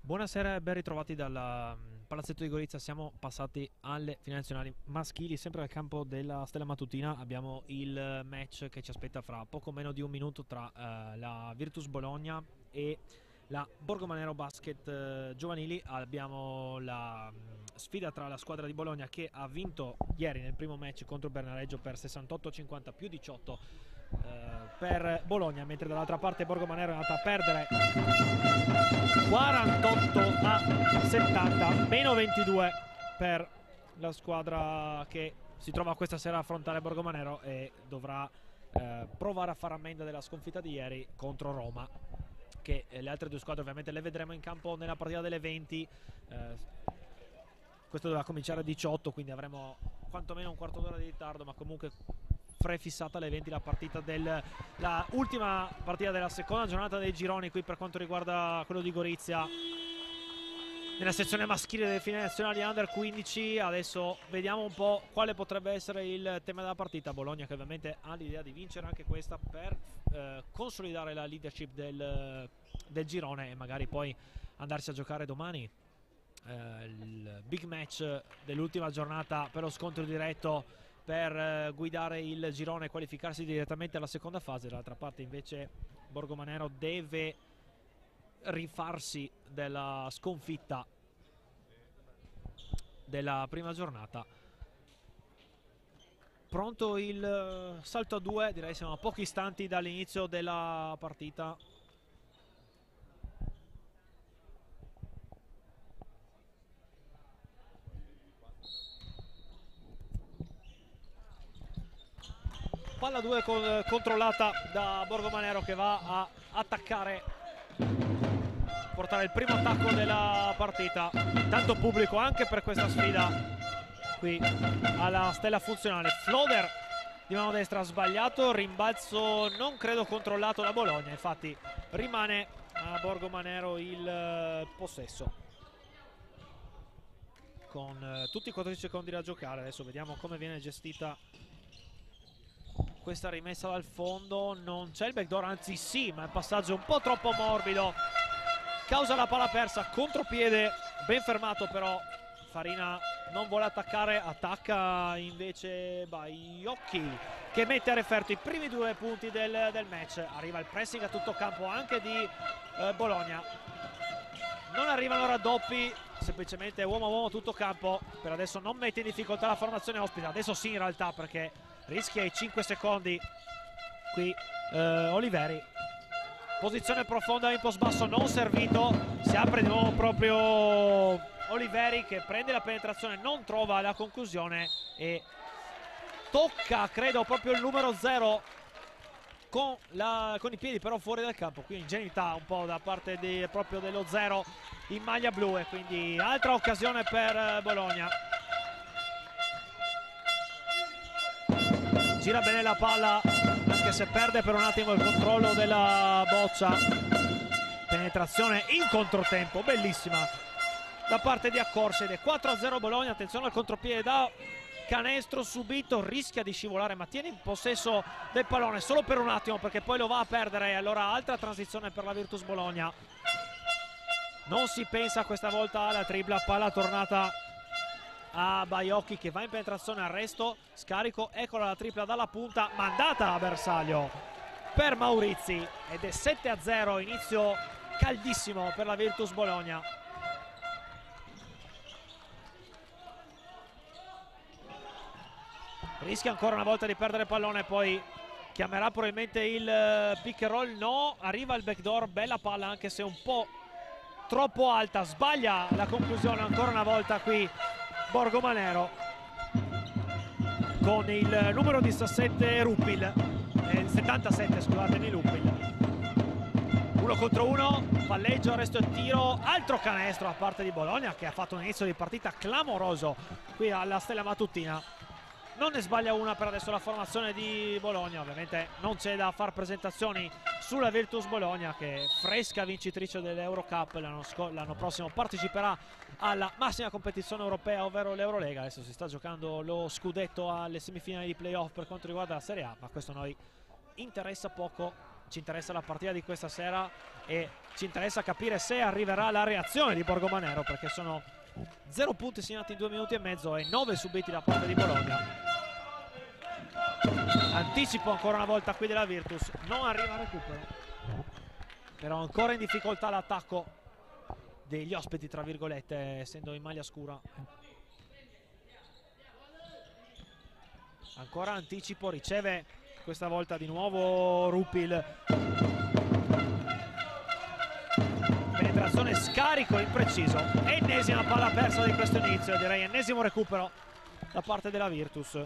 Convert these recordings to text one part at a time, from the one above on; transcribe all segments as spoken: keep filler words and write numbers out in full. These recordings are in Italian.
Buonasera e ben ritrovati dal mm, Palazzetto di Gorizia. Siamo passati alle finali nazionali maschili, sempre al campo della Stella Matutina. Abbiamo il match che ci aspetta fra poco meno di un minuto tra eh, la Virtus Bologna e la Borgomanero Basket eh, giovanili. Abbiamo la mh, sfida tra la squadra di Bologna, che ha vinto ieri nel primo match contro Bernareggio per sessantotto a cinquanta, più diciotto eh, per Bologna, mentre dall'altra parte Borgomanero è andata a perdere quarantotto a settanta, meno ventidue per la squadra che si trova questa sera a affrontare Borgomanero e dovrà eh, provare a fare ammenda della sconfitta di ieri contro Roma, che eh, le altre due squadre ovviamente le vedremo in campo nella partita delle venti. Eh, questo doveva cominciare a diciotto, quindi avremo quantomeno un quarto d'ora di ritardo, ma comunque prefissata alle venti la partita del la ultima partita della seconda giornata dei gironi qui per quanto riguarda quello di Gorizia nella sezione maschile delle finali nazionali under quindici. Adesso vediamo un po' quale potrebbe essere il tema della partita. Bologna che ovviamente ha l'idea di vincere anche questa per eh, consolidare la leadership del, del girone e magari poi andarsi a giocare domani eh, il big match dell'ultima giornata per lo scontro diretto per eh, guidare il girone e qualificarsi direttamente alla seconda fase. Dall'altra parte invece Borgomanero deve rifarsi della sconfitta della prima giornata. Pronto il salto a due, direi siamo a pochi istanti dall'inizio della partita. Palla due con, controllata da Borgomanero, che va a attaccare, portare il primo attacco della partita. Tanto pubblico anche per questa sfida qui alla Stella Funzionale. Floater di mano destra sbagliato, rimbalzo non credo controllato da Bologna, infatti rimane a Borgomanero il possesso con tutti i quattordici secondi da giocare. Adesso vediamo come viene gestita questa rimessa dal fondo. Non c'è il backdoor, anzi sì, ma il passaggio è un po' troppo morbido, causa la palla persa, contropiede ben fermato, però Farina non vuole attaccare, attacca invece Baiocchi, che mette a referto i primi due punti del, del match. Arriva il pressing a tutto campo anche di eh, Bologna, non arrivano raddoppi, semplicemente uomo a uomo tutto campo. Per adesso non mette in difficoltà la formazione ospite, adesso sì in realtà, perché rischia i cinque secondi qui eh, Oliveri. Posizione profonda in post basso non servito, si apre di nuovo proprio Oliveri, che prende la penetrazione, non trova la conclusione e tocca credo proprio il numero zero con, la, con i piedi, però fuori dal campo. Qui ingenuità un po' da parte di, proprio dello zero in maglia blu, e quindi altra occasione per Bologna. Gira bene la palla, anche se perde per un attimo il controllo della boccia. Penetrazione in controtempo, bellissima da parte di Accorsi, ed è quattro a zero Bologna. Attenzione al contropiede da canestro subito, rischia di scivolare, ma tiene in possesso del pallone solo per un attimo, perché poi lo va a perdere. E allora altra transizione per la Virtus Bologna. Non si pensa questa volta alla tripla, palla tornata a Baiocchi, che va in penetrazione, arresto, scarico, eccola la tripla dalla punta, mandata a bersaglio per Maurizi, ed è sette a zero, inizio caldissimo per la Virtus Bologna. Rischia ancora una volta di perdere il pallone, poi chiamerà probabilmente il pick and roll, no, arriva il backdoor, bella palla anche se un po' troppo alta, sbaglia la conclusione ancora una volta qui Borgomanero con il numero diciassette Ruppil, eh, settantasette scusatemi, Ruppil. Uno contro uno, palleggio, arresto e tiro, altro canestro da parte di Bologna, che ha fatto un inizio di partita clamoroso qui alla Stella Matutina. Non ne sbaglia una per adesso la formazione di Bologna. Ovviamente non c'è da far presentazioni sulla Virtus Bologna, che fresca vincitrice dell'Eurocup, l'anno prossimo parteciperà alla massima competizione europea, ovvero l'Eurolega. Adesso si sta giocando lo scudetto alle semifinali di playoff per quanto riguarda la Serie A, ma questo a noi interessa poco. ci interessa la partita di questa sera e ci interessa capire se arriverà la reazione di Borgomanero, perché sono zero punti segnati in due minuti e mezzo e nove subiti da parte di Bologna. Anticipo ancora una volta qui della Virtus, non arriva a recupero, però ancora in difficoltà l'attacco degli ospiti, tra virgolette, essendo in maglia scura. Ancora anticipo, riceve questa volta di nuovo Rupil, penetrazione, scarico impreciso, ennesima palla persa di questo inizio, direi ennesimo recupero da parte della Virtus.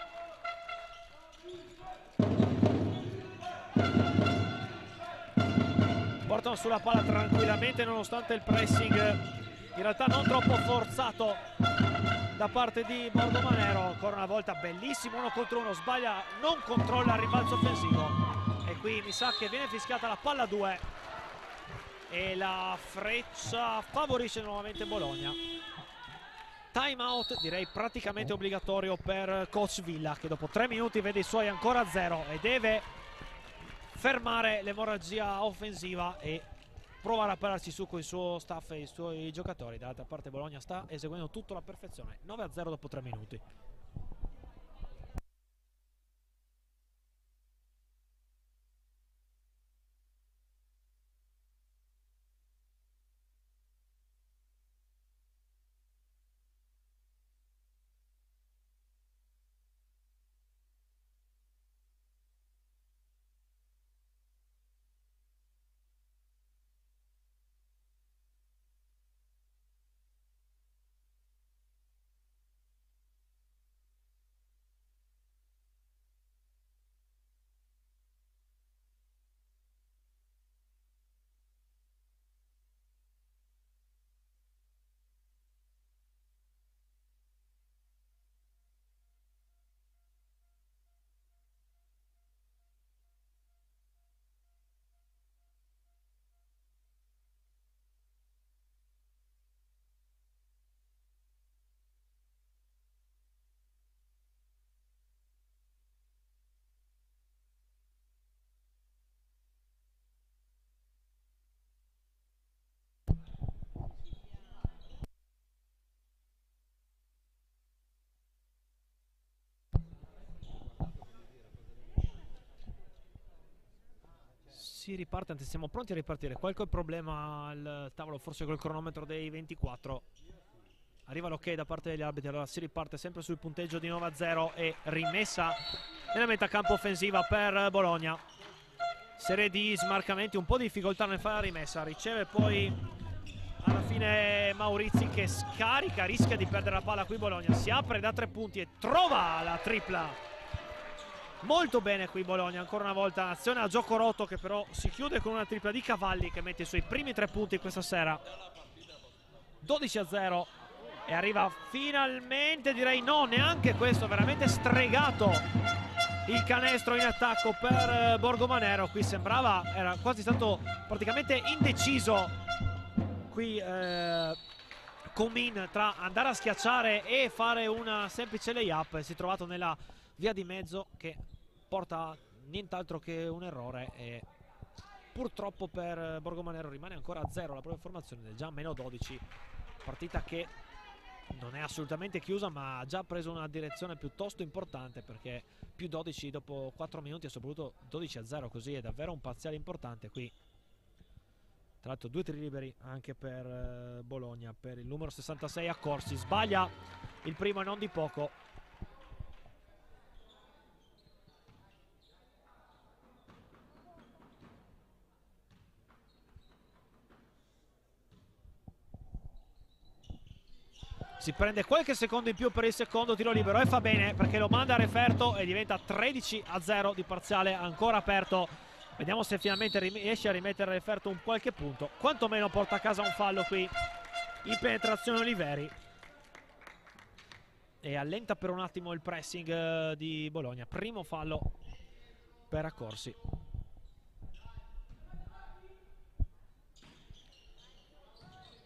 Portano sulla palla tranquillamente nonostante il pressing in realtà non troppo forzato da parte di Borgomanero. Ancora una volta bellissimo uno contro uno, sbaglia, non controlla il rimbalzo offensivo e qui mi sa che viene fischiata la palla due e la freccia favorisce nuovamente Bologna. Time out direi praticamente obbligatorio per coach Villa, che dopo tre minuti vede i suoi ancora a zero e deve fermare l'emorragia offensiva e provare a pararsi su con il suo staff e i suoi giocatori. Dall'altra parte Bologna sta eseguendo tutto alla perfezione, nove a zero dopo tre minuti. Si riparte, anzi siamo pronti a ripartire. Qualche problema al tavolo, forse col cronometro dei ventiquattro. Arriva l'ok da parte degli arbitri, allora si riparte sempre sul punteggio di nove a zero e rimessa nella metacampo offensiva per Bologna. Serie di smarcamenti, un po' di difficoltà nel fare la rimessa, riceve poi alla fine Maurizi che scarica, rischia di perdere la palla qui Bologna, si apre da tre punti e trova la tripla. Molto bene qui Bologna, ancora una volta azione a gioco rotto che però si chiude con una tripla di Cavalli che mette i suoi primi tre punti questa sera. Dodici a zero e arriva finalmente, direi no, neanche questo, veramente stregato il canestro in attacco per Borgomanero. Qui sembrava, era quasi stato praticamente indeciso qui eh, Comin tra andare a schiacciare e fare una semplice layup. Si è trovato nella via di mezzo che porta nient'altro che un errore e purtroppo per Borgomanero rimane ancora a zero la propria formazione, già meno dodici, partita che non è assolutamente chiusa ma ha già preso una direzione piuttosto importante, perché più dodici dopo quattro minuti e soprattutto dodici a zero, così è davvero un parziale importante qui. Tra l'altro due tiri liberi anche per Bologna, per il numero sessantasei Accorsi, sbaglia il primo e non di poco. Si prende qualche secondo in più per il secondo tiro libero e fa bene, perché lo manda a referto e diventa tredici a zero di parziale ancora aperto. Vediamo se finalmente riesce a rimettere a referto un qualche punto, quantomeno porta a casa un fallo qui in penetrazione Oliveri e allenta per un attimo il pressing di Bologna. Primo fallo per Accorsi.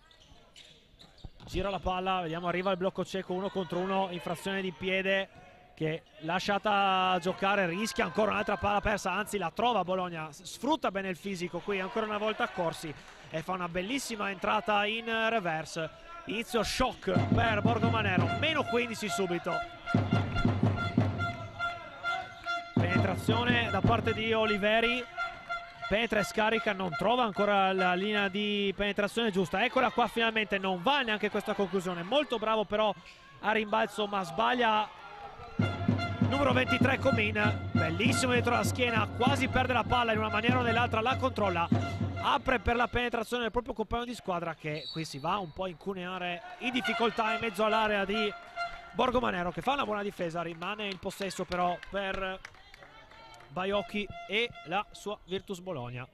Gira la palla, vediamo, arriva il blocco cieco uno contro uno, infrazione di piede che lasciata giocare, rischia ancora un'altra palla persa, anzi la trova Bologna, sfrutta bene il fisico qui ancora una volta Corsi e fa una bellissima entrata in reverse. Inizio shock per Borgomanero, meno quindici subito. Penetrazione da parte di Oliveri, penetra e scarica, non trova ancora la linea di penetrazione giusta. Eccola qua finalmente, non va neanche questa conclusione. Molto bravo però a rimbalzo, ma sbaglia numero ventitré Comin, bellissimo dietro la schiena, quasi perde la palla in una maniera o nell'altra, la controlla, apre per la penetrazione del proprio compagno di squadra, che qui si va un po' a incuneare in difficoltà in mezzo all'area di Borgomanero, che fa una buona difesa, rimane in possesso però per Baiocchi e la sua Virtus Bologna.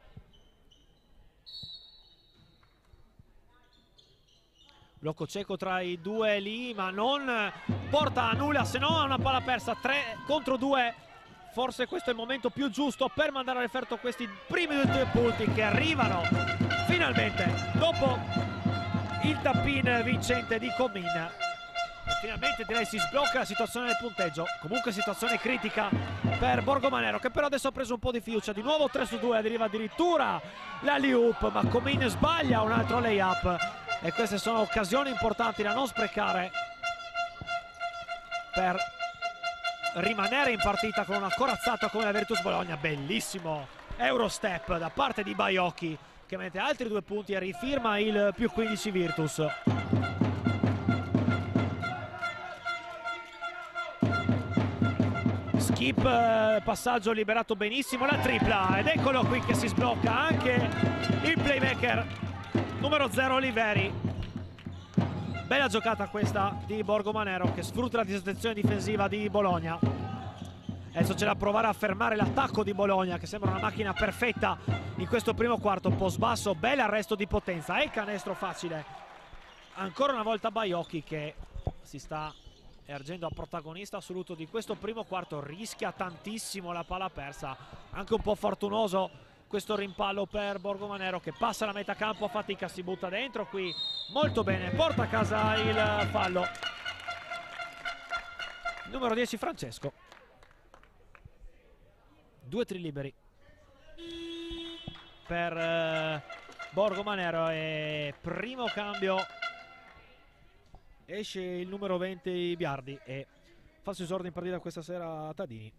Blocco cieco tra i due lì, ma non porta a nulla, se no a una palla persa. Tre contro due, forse questo è il momento più giusto per mandare a referto questi primi due punti che arrivano finalmente dopo il tap-in vincente di Comin. E finalmente direi si sblocca la situazione del punteggio. Comunque situazione critica per Borgomanero, che però adesso ha preso un po' di fiducia. Di nuovo tre su due, arriva addirittura l'alley-oop, ma Comin sbaglia un altro lay-up. E queste sono occasioni importanti da non sprecare per rimanere in partita con una corazzata come la Virtus Bologna. Bellissimo Eurostep da parte di Baiocchi, che mette altri due punti e rifirma il più quindici Virtus. Skip, passaggio liberato benissimo, la tripla, ed eccolo qui che si sblocca anche il playmaker numero zero Oliveri. Bella giocata questa di Borgomanero, che sfrutta la disattenzione difensiva di Bologna. Adesso c'è da provare a fermare l'attacco di Bologna, che sembra una macchina perfetta in questo primo quarto. Post basso, bel arresto di potenza e canestro facile. Ancora una volta Baiocchi, che si sta ergendo a protagonista assoluto di questo primo quarto. Rischia tantissimo la palla persa, anche un po' fortunoso questo rimpallo per Borgomanero, che passa la metà campo a fatica, si butta dentro qui molto bene, porta a casa il fallo. Numero dieci Francesco. Due tri liberi per eh, Borgomanero, e primo cambio, esce il numero venti Biardi e fa il suo esordio in partita questa sera Tadini.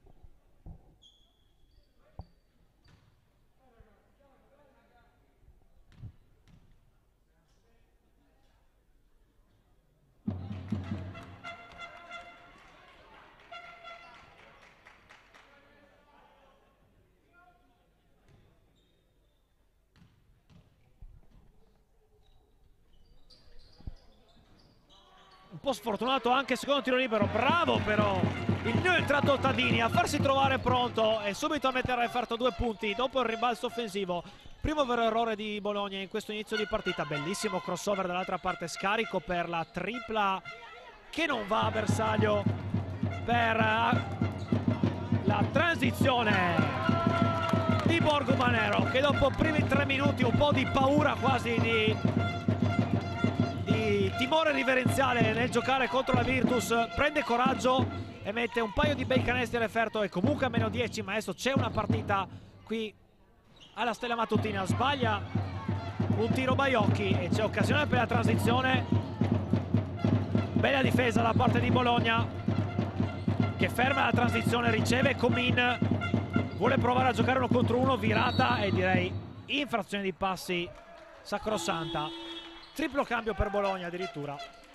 Un po' sfortunato anche secondo tiro libero, bravo però il neoentrato Tadini a farsi trovare pronto e subito a mettere a referto due punti dopo il rimbalzo offensivo. Primo vero errore di Bologna in questo inizio di partita. Bellissimo crossover dall'altra parte, scarico per la tripla che non va a bersaglio per la transizione di Borgomanero, che dopo i primi tre minuti un po' di paura quasi di timore riverenziale nel giocare contro la Virtus, prende coraggio e mette un paio di bei canestri a referto, e comunque a meno dieci, ma adesso c'è una partita qui alla Stella Mattutina. Sbaglia un tiro Baiocchi e c'è occasione per la transizione. Bella difesa da parte di Bologna, che ferma la transizione, riceve Comin, vuole provare a giocare uno contro uno, virata e direi infrazione di passi sacrosanta. Triplo cambio per Bologna addirittura.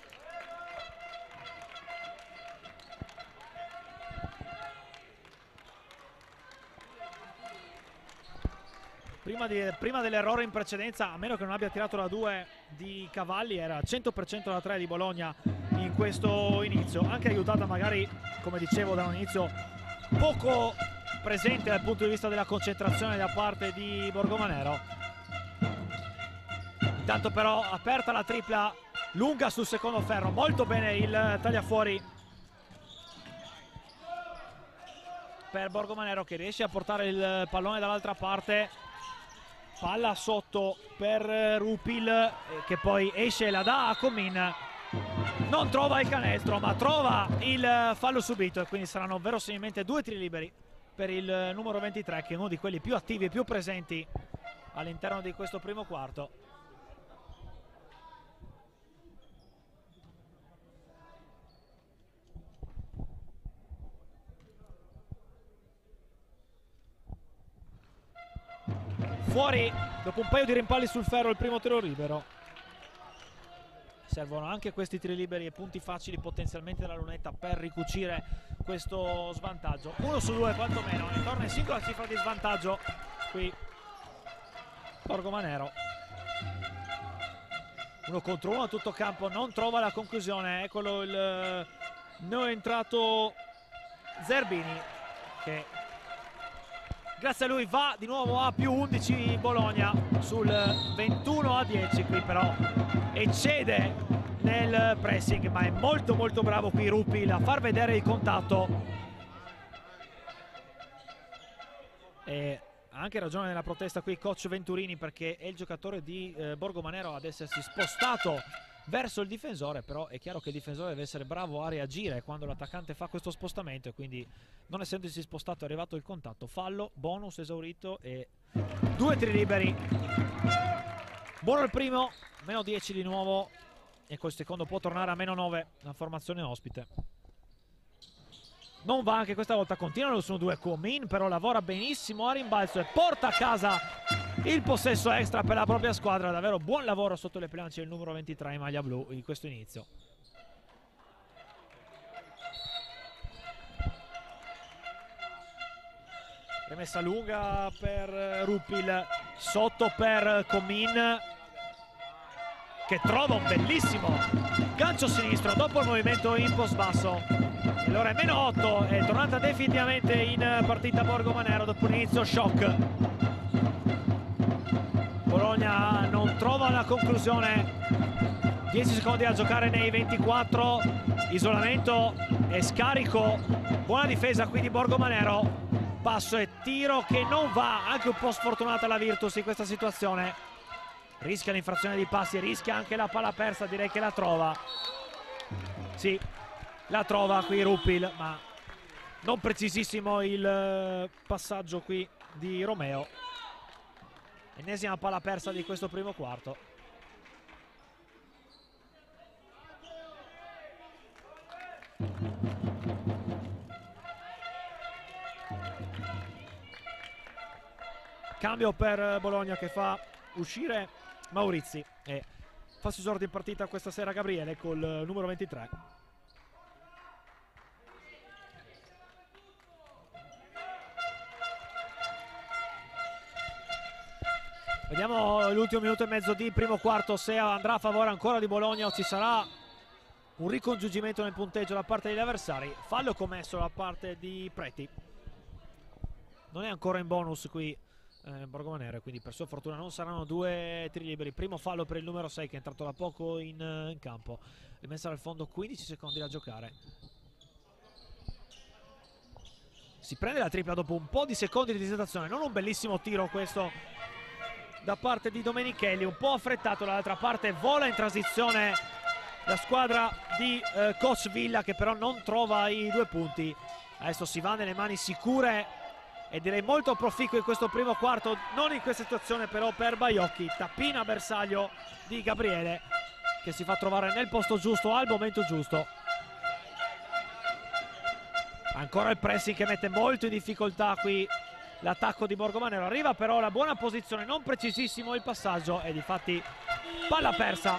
Prima, di, prima dell'errore in precedenza, a meno che non abbia tirato la due di Cavalli, era cento per cento da tre di Bologna in questo inizio, anche aiutata magari, come dicevo, da un inizio poco presente dal punto di vista della concentrazione da parte di Borgomanero. Intanto però aperta la tripla lunga sul secondo ferro, molto bene il tagliafuori per Borgomanero, che riesce a portare il pallone dall'altra parte. Palla sotto per Rupil, che poi esce e la dà a Comin. non trova il canestro, ma trova il fallo subito, e quindi saranno verosimilmente due tiri liberi per il numero ventitré, che è uno di quelli più attivi e più presenti all'interno di questo primo quarto. Fuori dopo un paio di rimpalli sul ferro il primo tiro libero. Servono anche questi tiri liberi e punti facili potenzialmente della lunetta per ricucire questo svantaggio. Uno su due quantomeno, e torna in singola cifra di svantaggio qui Borgomanero. Uno contro uno a tutto campo, non trova la conclusione. Eccolo il neo entrato Zerbini, che grazie a lui va di nuovo a più undici Bologna sul ventuno a dieci. Qui però eccede nel pressing, ma è molto molto bravo qui Ruppil a far vedere il contatto, e ha anche ragione nella protesta qui coach Venturini, perché è il giocatore di eh, Borgomanero ad essersi spostato verso il difensore, però è chiaro che il difensore deve essere bravo a reagire quando l'attaccante fa questo spostamento, e quindi non essendosi spostato è arrivato il contatto. Fallo, bonus esaurito e due tiri liberi. Buono il primo, meno dieci di nuovo, e col secondo può tornare a meno nove la formazione ospite. Non va anche questa volta, continuano su due. Comin però lavora benissimo a rimbalzo e porta a casa il possesso extra per la propria squadra. Davvero buon lavoro sotto le planche del numero ventitré in maglia blu in questo inizio. Rimessa lunga per Ruppil, sotto per Comin, che trova un bellissimo gancio sinistro dopo il movimento in post basso. E allora è meno otto, è tornata definitivamente in partita Borgomanero dopo un inizio shock. Bologna non trova la conclusione, dieci secondi a giocare nei ventiquattro, isolamento e scarico, buona difesa qui di Borgomanero, passo e tiro che non va, anche un po' sfortunata la Virtus in questa situazione, rischia l'infrazione di passi, rischia anche la palla persa, direi che la trova, sì, la trova qui Ruppil, ma non precisissimo il passaggio qui di Romeo. Ennesima palla persa di questo primo quarto. Cambio per Bologna, che fa uscire Maurizi e fa su esordio in partita questa sera Gabriele col numero ventitré. Vediamo l'ultimo minuto e mezzo di primo quarto, se andrà a favore ancora di Bologna o ci sarà un ricongiungimento nel punteggio da parte degli avversari. Fallo commesso da parte di Preti. Non è ancora in bonus qui eh, Borgomanero, quindi per sua fortuna non saranno due tiri liberi. Primo fallo per il numero sei, che è entrato da poco in, in campo. Rimessa dal fondo, quindici secondi da giocare. Si prende la tripla dopo un po' di secondi di esitazione. Non un bellissimo tiro questo da parte di Domenichelli, un po' affrettato. Dall'altra parte vola in transizione la squadra di eh, coach Villa, che però non trova i due punti. Adesso si va nelle mani sicure e direi molto proficuo in questo primo quarto, non in questa situazione però per Baiocchi. Tappina bersaglio di Gabriele, che si fa trovare nel posto giusto al momento giusto. Ancora il pressing che mette molto in difficoltà qui l'attacco di Borgomanero. Arriva però la buona posizione, non precisissimo il passaggio, e difatti palla persa.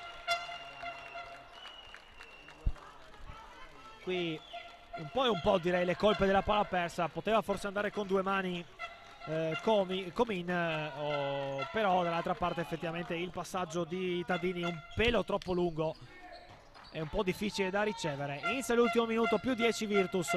Qui un po' e un po' direi le colpe della palla persa. Poteva forse andare con due mani eh, Comin, eh, oh, però dall'altra parte effettivamente il passaggio di Tadini un pelo troppo lungo, è un po' difficile da ricevere. Inizia l'ultimo minuto, più dieci Virtus.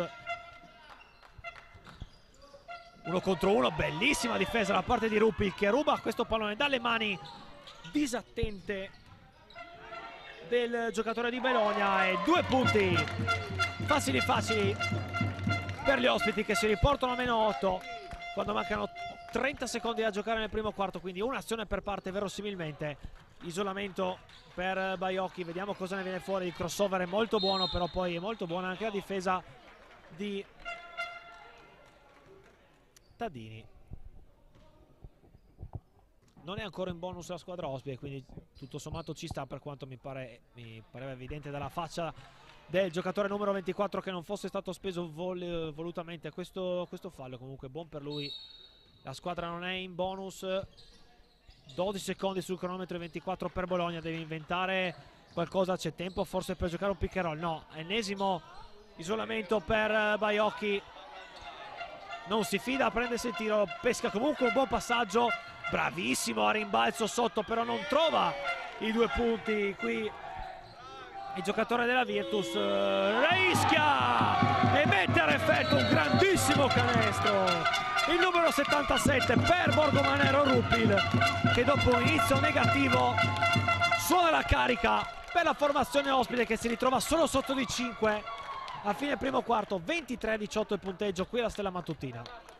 Uno contro uno, bellissima difesa da parte di Ruppil, che ruba questo pallone dalle mani disattente del giocatore di Bologna, e due punti facili facili per gli ospiti, che si riportano a meno otto quando mancano trenta secondi da giocare nel primo quarto. Quindi un'azione per parte verosimilmente isolamento per Baiocchi, vediamo cosa ne viene fuori. Il crossover è molto buono, però poi è molto buona anche la difesa di Tadini. Non è ancora in bonus la squadra ospite, quindi tutto sommato ci sta, per quanto mi, pare, mi pareva evidente dalla faccia del giocatore numero ventiquattro che non fosse stato speso vol volutamente questo, questo fallo. Comunque buon per lui, la squadra non è in bonus. Dodici secondi sul cronometro e ventiquattro per Bologna. Deve inventare qualcosa, c'è tempo forse per giocare un pick and roll. No, ennesimo isolamento per Baiocchi, non si fida, prendersi il tiro, pesca comunque un buon passaggio, bravissimo a rimbalzo sotto, però non trova i due punti qui il giocatore della Virtus. Rischia e mette a effetto un grandissimo canestro il numero settantasette per Borgomanero Ruppil, che dopo un inizio negativo suona la carica per la formazione ospite, che si ritrova solo sotto di cinque a fine primo quarto. Ventitré a diciotto il punteggio qui alla Stella Mattutina.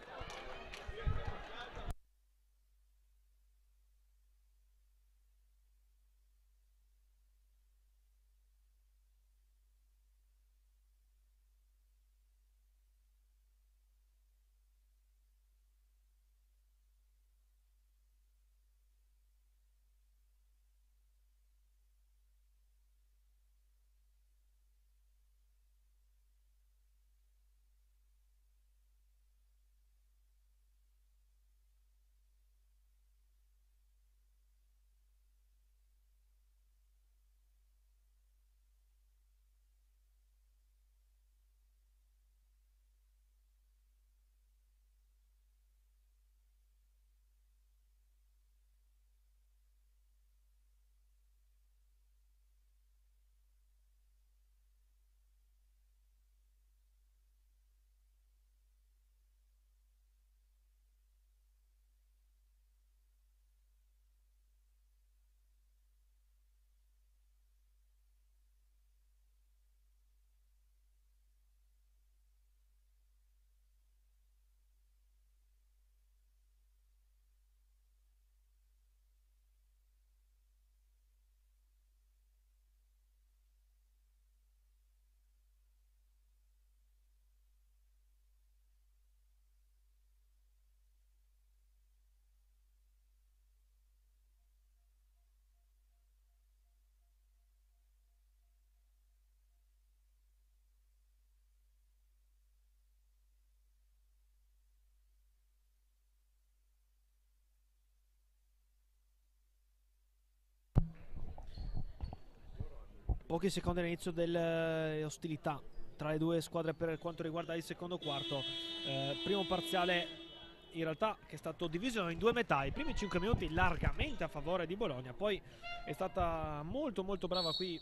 Pochi secondi all'inizio delle ostilità tra le due squadre per quanto riguarda il secondo quarto. Eh, primo parziale in realtà che è stato diviso in due metà. I primi cinque minuti largamente a favore di Bologna, poi è stata molto molto brava qui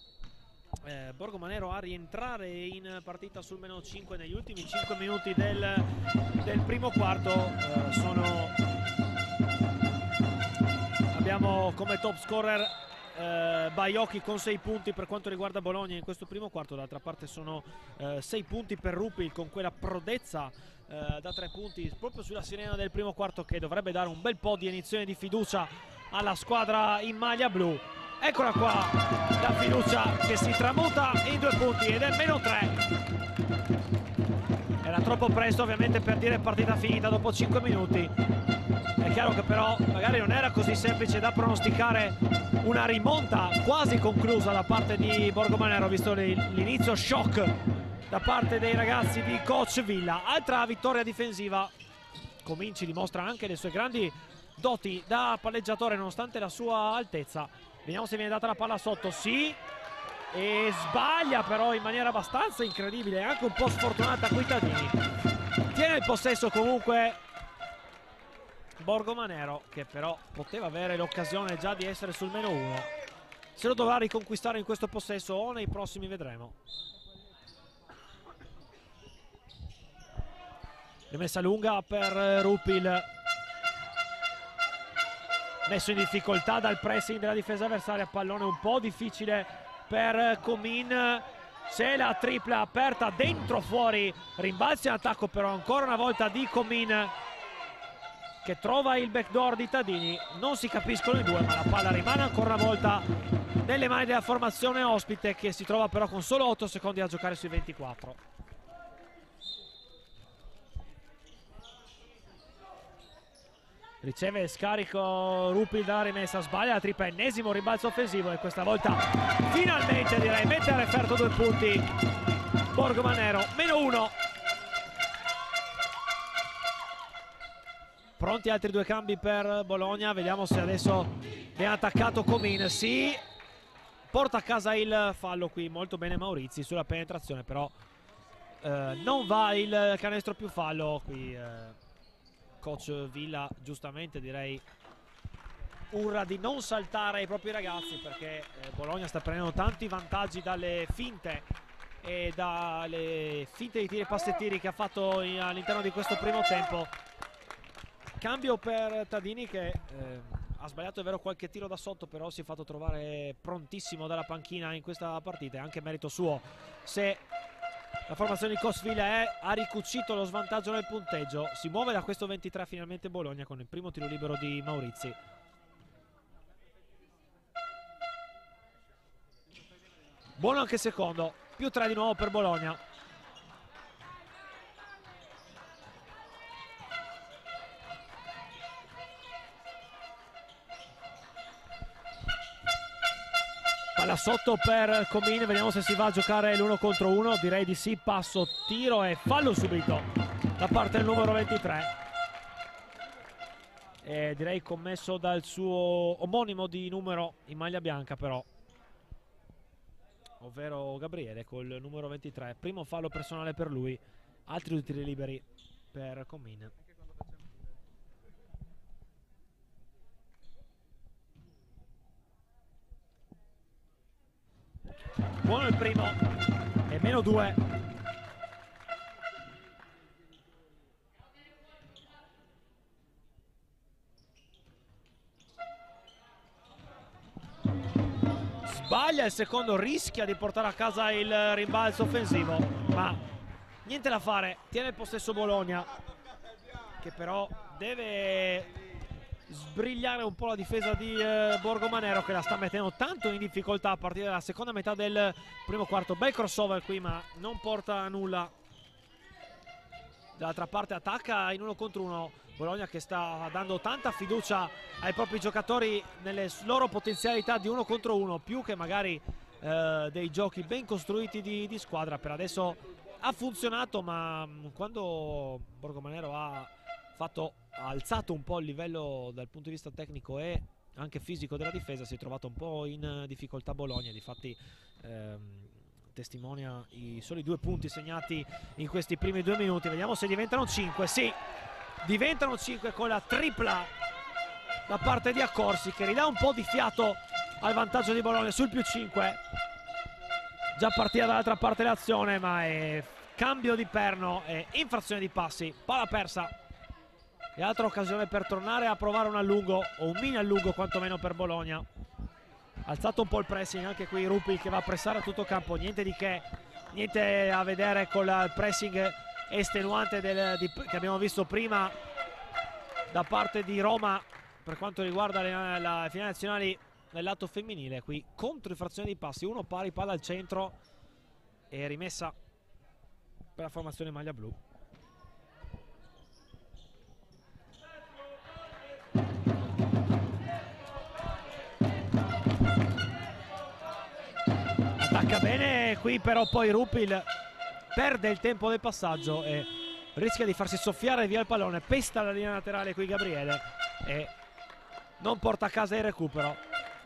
eh, Borgomanero a rientrare in partita sul meno cinque negli ultimi cinque minuti del, del primo quarto. Eh, sono abbiamo come top scorer Uh, Baiocchi con sei punti per quanto riguarda Bologna in questo primo quarto. D'altra parte sono uh, sei punti per Ruppil, con quella prodezza uh, da tre punti proprio sulla sirena del primo quarto, che dovrebbe dare un bel po' di iniezione di fiducia alla squadra in maglia blu. Eccola qua la fiducia che si tramuta in due punti ed è meno tre. Era troppo presto ovviamente per dire partita finita dopo cinque minuti. È chiaro che però magari non era così semplice da pronosticare una rimonta quasi conclusa da parte di Borgomanero, visto l'inizio shock da parte dei ragazzi di coach Villa. Altra vittoria difensiva. Cominci dimostra anche le sue grandi doti da palleggiatore nonostante la sua altezza. Vediamo se viene data la palla sotto. Sì, e sbaglia però in maniera abbastanza incredibile, anche un po' sfortunata qui Tadini. Tiene il possesso comunque Borgomanero, che però poteva avere l'occasione già di essere sul meno uno. Se lo dovrà riconquistare in questo possesso o nei prossimi vedremo. Rimessa lunga per Ruppil, messo in difficoltà dal pressing della difesa avversaria. Pallone un po' difficile per Comin. C'è la tripla aperta dentro fuori, rimbalzi in attacco però ancora una volta di Comin. che trova il backdoor di Tadini. Non si capiscono i due, ma la palla rimane ancora una volta nelle mani della formazione ospite, che si trova però con solo otto secondi a giocare sui ventiquattro. Riceve scarico Rupi dalla rimessa, sbaglia la tripla, ennesimo rimbalzo offensivo, e questa volta finalmente direi mette a referto due punti Borgomanero. Meno uno. Pronti altri due cambi per Bologna, vediamo se adesso viene attaccato Comin. Sì, porta a casa il fallo qui, molto bene Maurizi sulla penetrazione, però eh, non va il canestro più fallo qui. eh, Coach Villa giustamente direi urla di non saltare ai propri ragazzi, perché eh, Bologna sta prendendo tanti vantaggi dalle finte e dalle finte di tiri e passettiri che ha fatto all'interno di questo primo tempo. Cambio per Tadini che eh, ha sbagliato, è vero, qualche tiro da sotto, però si è fatto trovare prontissimo dalla panchina in questa partita, è anche merito suo se la formazione di Cosville ha ricucito lo svantaggio nel punteggio. Si muove da questo ventitré finalmente Bologna con il primo tiro libero di Maurizi. Buono anche secondo, più tre di nuovo per Bologna. Palla sotto per Comin, vediamo se si va a giocare l'uno contro uno, direi di sì. Passo, tiro e fallo subito da parte del numero ventitré, e direi commesso dal suo omonimo di numero in maglia bianca però, ovvero Gabriele col numero ventitré. Primo fallo personale per lui, altri due tiri liberi per Comin. Buono il primo e meno due. Sbaglia il secondo, rischia di portare a casa il rimbalzo offensivo, ma niente da fare, tiene il possesso Bologna, che però deve sbrigliare un po' la difesa di eh, Borgomanero, che la sta mettendo tanto in difficoltà a partire dalla seconda metà del primo quarto. Bel crossover qui, ma non porta a nulla. Dall'altra parte attacca in uno contro uno Bologna, che sta dando tanta fiducia ai propri giocatori nelle loro potenzialità di uno contro uno, più che magari eh, dei giochi ben costruiti di, di squadra. Per adesso ha funzionato, ma quando Borgomanero ha fatto ha alzato un po' il livello dal punto di vista tecnico e anche fisico della difesa, si è trovato un po' in difficoltà Bologna. Difatti ehm, testimonia i soli due punti segnati in questi primi due minuti. Vediamo se diventano cinque. Sì, diventano cinque con la tripla da parte di Accorsi, che ridà un po' di fiato al vantaggio di Bologna sul più cinque. Già partita dall'altra parte l'azione, ma è cambio di perno e infrazione di passi, palla persa. E altra occasione per tornare a provare un allungo, o un mini allungo quantomeno per Bologna. Alzato un po' il pressing anche qui Rupi, che va a pressare a tutto campo, niente di che, niente a vedere con il pressing estenuante del, di, che abbiamo visto prima da parte di Roma per quanto riguarda le, le finali nazionali nel lato femminile. Qui contro infrazione di passi, uno pari, palla al centro e rimessa per la formazione maglia blu. Attacca bene qui, però poi Rupil perde il tempo del passaggio e rischia di farsi soffiare via il pallone. Pesta la linea laterale qui Gabriele e non porta a casa il recupero.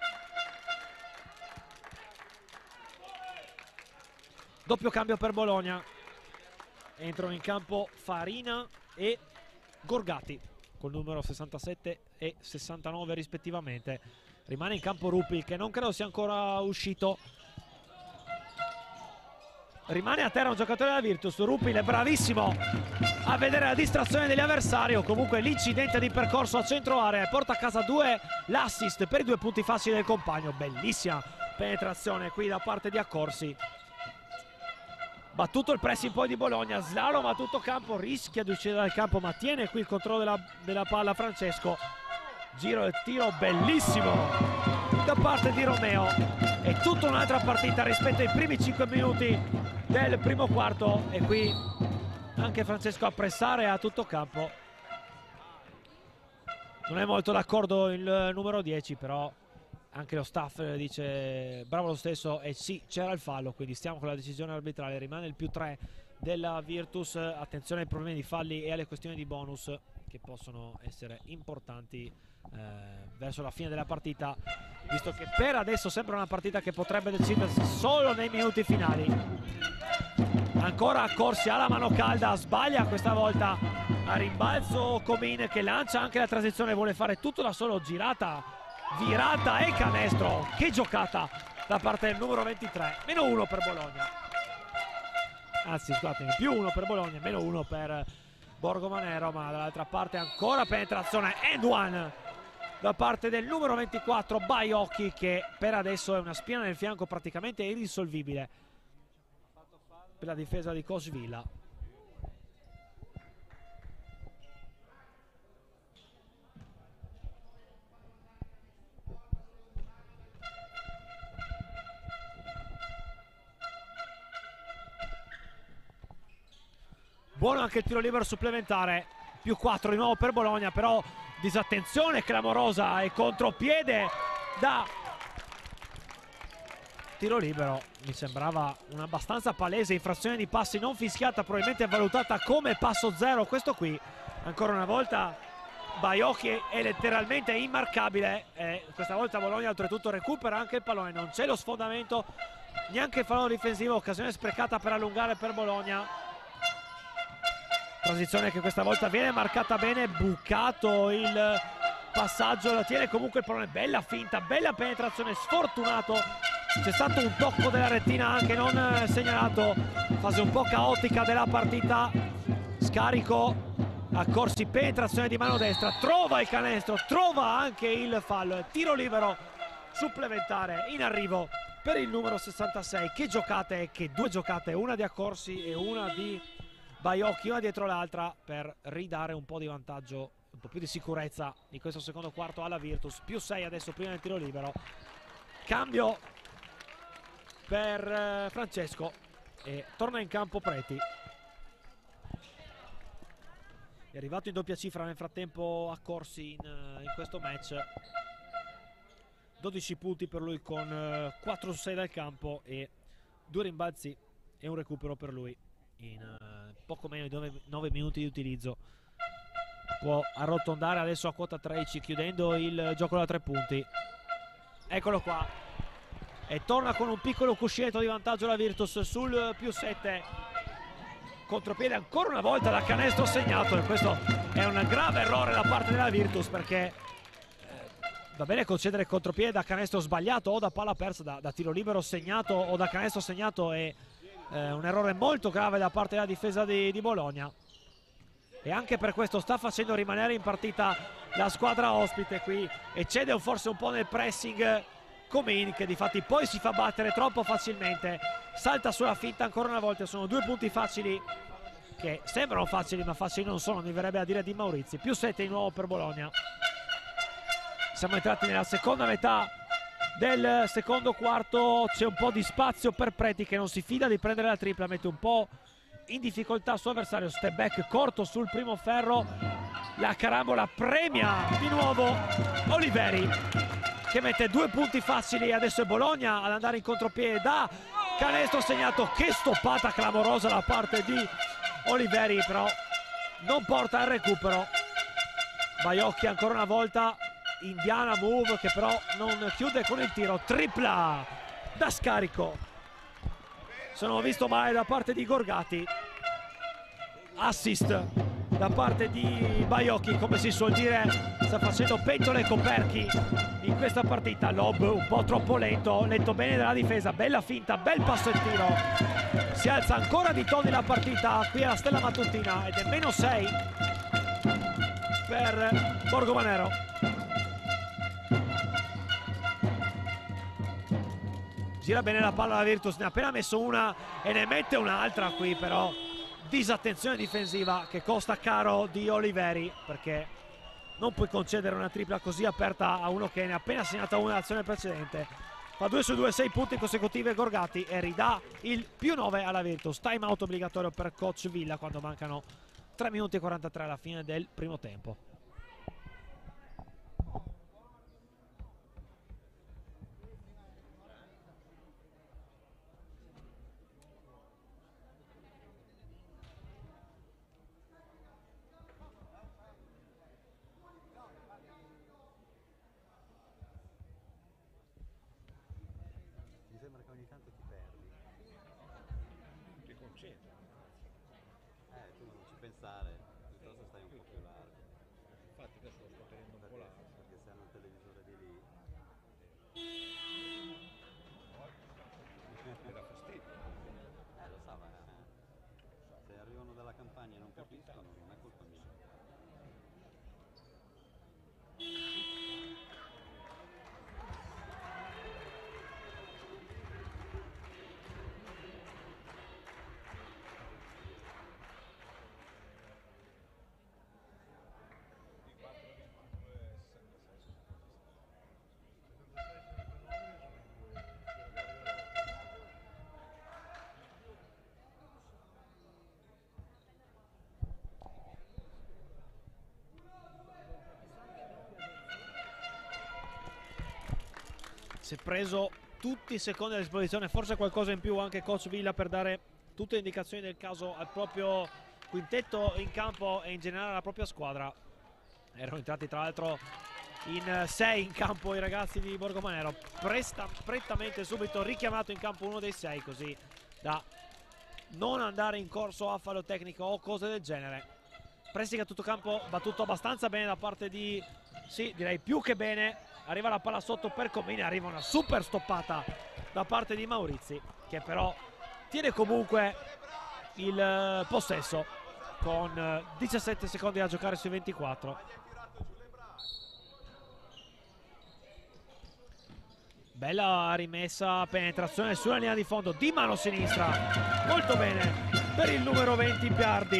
Doppio cambio per Bologna, entrano in campo Farina e Gorgati col numero sessantasette e sessantanove rispettivamente. Rimane in campo Rupi, che non credo sia ancora uscito. Rimane a terra un giocatore della Virtus. Rupi è bravissimo a vedere la distrazione dell'avversario. Comunque l'incidente di percorso a centro area porta a casa due l'assist per i due punti facili del compagno. Bellissima penetrazione qui da parte di Accorsi. battuto il pressing poi di Bologna, slalom a tutto campo, rischia di uscire dal campo ma tiene qui il controllo della, della palla Francesco. Giro e tiro bellissimo da parte di Romeo. È tutta un'altra partita rispetto ai primi cinque minuti del primo quarto, e qui anche Francesco a pressare a tutto campo. Non è molto d'accordo il numero dieci, però anche lo staff dice bravo lo stesso, e sì, c'era il fallo, quindi stiamo con la decisione arbitrale. Rimane il più tre della Virtus. Attenzione ai problemi di falli e alle questioni di bonus che possono essere importanti eh, verso la fine della partita, visto che per adesso sembra una partita che potrebbe decidersi solo nei minuti finali. Ancora Corsi alla mano calda, sbaglia questa volta a rimbalzo Comin, che lancia anche la transizione, vuole fare tutto da solo, girata, virata e canestro. Che giocata da parte del numero ventitré. Meno uno per Bologna, anzi scusatemi, più uno per Bologna, meno uno per Borgomanero. Ma dall'altra parte ancora penetrazione and one da parte del numero ventiquattro Baiocchi, che per adesso è una spina nel fianco praticamente irrisolvibile per la difesa di Cosvilla. Buono anche il tiro libero supplementare, più quattro di nuovo per Bologna, però disattenzione clamorosa e contropiede da tiro libero. Mi sembrava un'abbastanza palese infrazione di passi non fischiata, probabilmente valutata come passo zero. Questo qui ancora una volta Baiocchi è letteralmente immarcabile, e questa volta Bologna oltretutto recupera anche il pallone. Non c'è lo sfondamento, neanche il fallo difensivo, occasione sprecata per allungare per Bologna. Transizione che questa volta viene marcata bene, bucato il passaggio, la tiene comunque il pallone, bella finta, bella penetrazione, sfortunato. C'è stato un tocco della rettina anche non segnalato, fase un po' caotica della partita. Scarico a Corsi, penetrazione di mano destra, trova il canestro, trova anche il fallo, tiro libero supplementare in arrivo per il numero sessantasei. Che giocate, che due giocate, una di Accorsi e una di Baiocchi, una dietro l'altra, per ridare un po' di vantaggio, un po' più di sicurezza in questo secondo quarto alla Virtus. Più sei adesso prima del tiro libero. Cambio per eh, Francesco e torna in campo Preti. È arrivato in doppia cifra nel frattempo Accorsi in, in questo match. dodici punti per lui con eh, quattro su sei dal campo e due rimbalzi e un recupero per lui in uh, poco meno di nove minuti di utilizzo. Può arrotondare adesso a quota tredici chiudendo il gioco da tre punti. Eccolo qua, e torna con un piccolo cuscinetto di vantaggio la Virtus sul più sette. Contropiede ancora una volta da canestro segnato, e questo è un grave errore da parte della Virtus, perché eh, va bene concedere il contropiede da canestro sbagliato o da palla persa, da, da tiro libero segnato o da canestro segnato è Eh, un errore molto grave da parte della difesa di, di Bologna, e anche per questo sta facendo rimanere in partita la squadra ospite. Qui eccede forse un po' nel pressing Comin, che difatti poi si fa battere troppo facilmente, salta sulla finta ancora una volta. Sono due punti facili, che sembrano facili ma facili non sono, mi verrebbe a dire di Maurizi. Più sette di nuovo per Bologna. Siamo entrati nella seconda metà del secondo quarto, c'è un po' di spazio per Preti, che non si fida di prendere la tripla, mette un po' in difficoltà il suo avversario. Step back corto sul primo ferro, la carambola premia di nuovo Oliveri, che mette due punti facili. Adesso è Bologna ad andare in contropiede da canestro segnato. Che stoppata clamorosa da parte di Oliveri, però non porta al recupero. Baiocchi ancora una volta, indiana move, che però non chiude con il tiro. Tripla da scarico, sono visto male da parte di Gorgati. Assist da parte di Baiocchi, come si suol dire, sta facendo pentole e coperchi in questa partita. Lob un po' troppo lento, letto bene dalla difesa, bella finta, bel passo e tiro. Si alza ancora di toni la partita qui alla Stella Mattutina, ed è meno sei per Borgomanero. gira bene la palla la Virtus, ne ha appena messo una e ne mette un'altra qui, però disattenzione difensiva che costa caro di Oliveri, perché non puoi concedere una tripla così aperta a uno che ne ha appena segnata una nell'azione precedente. Fa due su due, sei punti consecutivi Gorgati e ridà il più nove alla Virtus. Time out obbligatorio per coach Villa quando mancano tre minuti e quarantatré alla fine del primo tempo. Mi sembra che ogni tanto ti perdi. Ti concentri. Eh, tu non ci pensare, piuttosto stai un po' più largo. Infatti adesso lo sto tenendo un po' largo. Perché se hanno il televisore di lì. Mi dà fastidio. Eh, lo sa, ma eh, se arrivano dalla campagna e non capiscono, non è colpa mia. Si è preso tutti i secondi a disposizione, forse qualcosa in più anche coach Villa per dare tutte le indicazioni del caso al proprio quintetto in campo e in generale alla propria squadra. Erano entrati tra l'altro in sei in campo i ragazzi di Borgomanero, presta, prettamente subito richiamato in campo uno dei sei, così da non andare in corso a fallo tecnico o cose del genere. Pressing a tutto campo battuto abbastanza bene da parte di, sì, direi più che bene. Arriva la palla sotto per Comini, arriva una super stoppata da parte di Maurizi, che però tiene comunque il possesso con diciassette secondi da giocare sui ventiquattro. Bella rimessa, penetrazione sulla linea di fondo di mano sinistra, molto bene per il numero venti Piardi,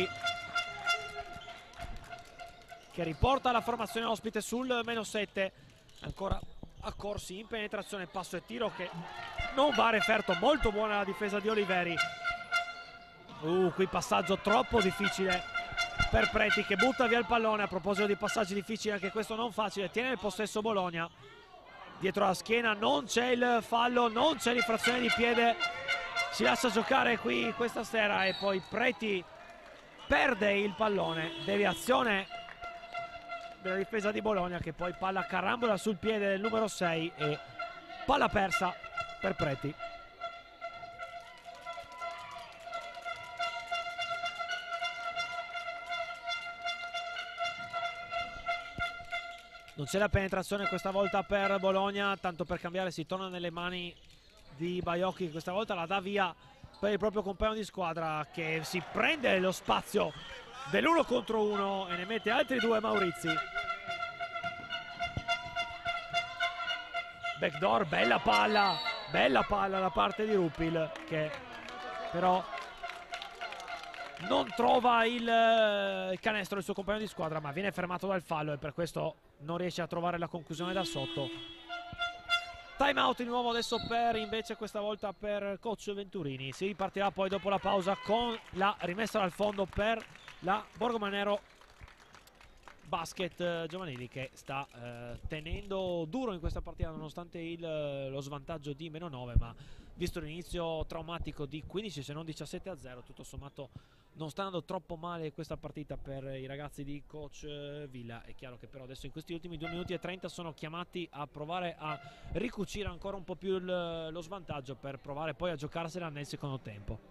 che riporta la formazione ospite sul meno sette. Ancora Accorsi in penetrazione, passo e tiro che non va referto. Molto buona la difesa di Oliveri. Uh, qui passaggio troppo difficile per Preti, che butta via il pallone. A proposito di passaggi difficili, anche questo non facile. Tiene il possesso Bologna. Dietro la schiena non c'è il fallo, non c'è l'infrazione di piede. Si lascia giocare qui questa sera e poi Preti perde il pallone. Deviazione della difesa di Bologna, che poi palla carambola sul piede del numero sei e palla persa per Preti. Non c'è la penetrazione questa volta per Bologna, tanto per cambiare si torna nelle mani di Baiocchi, che questa volta la dà via per il proprio compagno di squadra, che si prende lo spazio dell'uno contro uno e ne mette altri due Maurizi. Backdoor, bella palla, bella palla da parte di Rupil, che però non trova il, il canestro del suo compagno di squadra, ma viene fermato dal fallo e per questo non riesce a trovare la conclusione da sotto. Time out di nuovo adesso per invece questa volta per coach Venturini. Si ripartirà poi dopo la pausa con la rimessa dal fondo per la Borgomanero Basket giovanili, che sta eh, tenendo duro in questa partita nonostante il, lo svantaggio di meno nove, ma visto l'inizio traumatico di quindici se non diciassette a zero, tutto sommato non sta andando troppo male questa partita per i ragazzi di coach Villa. È chiaro che però adesso in questi ultimi due minuti e trenta sono chiamati a provare a ricucire ancora un po' più il, lo svantaggio per provare poi a giocarsela nel secondo tempo.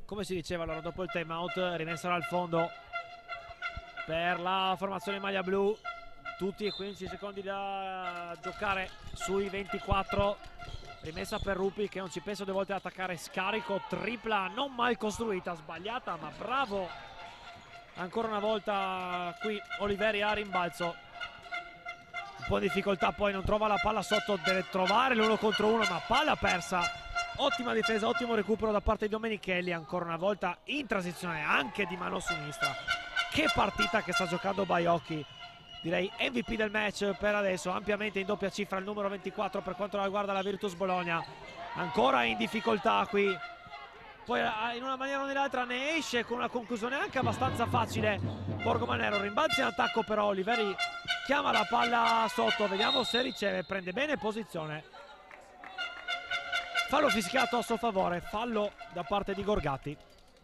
come si diceva allora dopo il time out, rimessa al fondo per la formazione in maglia blu, tutti e quindici secondi da giocare sui ventiquattro, rimessa per Rupi che non ci pensa due volte ad attaccare, scarico, tripla non mal costruita, sbagliata ma bravo ancora una volta qui Oliveri a rimbalzo, un po' di difficoltà, poi non trova la palla sotto, deve trovare l'uno contro uno ma palla persa. Ottima difesa, ottimo recupero da parte di Domenichelli, ancora una volta in transizione anche di mano sinistra. Che partita che sta giocando Baiocchi, direi M V P del match per adesso, ampiamente in doppia cifra il numero ventiquattro per quanto riguarda la Virtus Bologna, ancora in difficoltà qui, poi in una maniera o nell'altra ne esce con una conclusione anche abbastanza facile Borgomanero, rimbalzi in attacco però Oliveri chiama la palla sotto, vediamo se riceve, prende bene posizione. Fallo fischiato a suo favore, fallo da parte di Gorgati.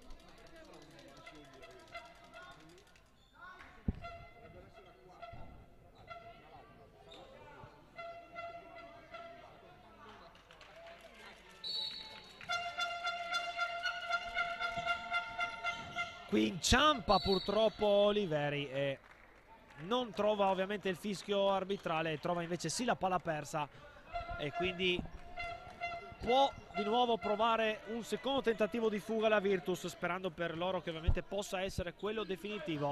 Qui inciampa purtroppo Oliveri e non trova ovviamente il fischio arbitrale, trova invece sì la palla persa e quindi può di nuovo provare un secondo tentativo di fuga la Virtus, sperando per loro che ovviamente possa essere quello definitivo.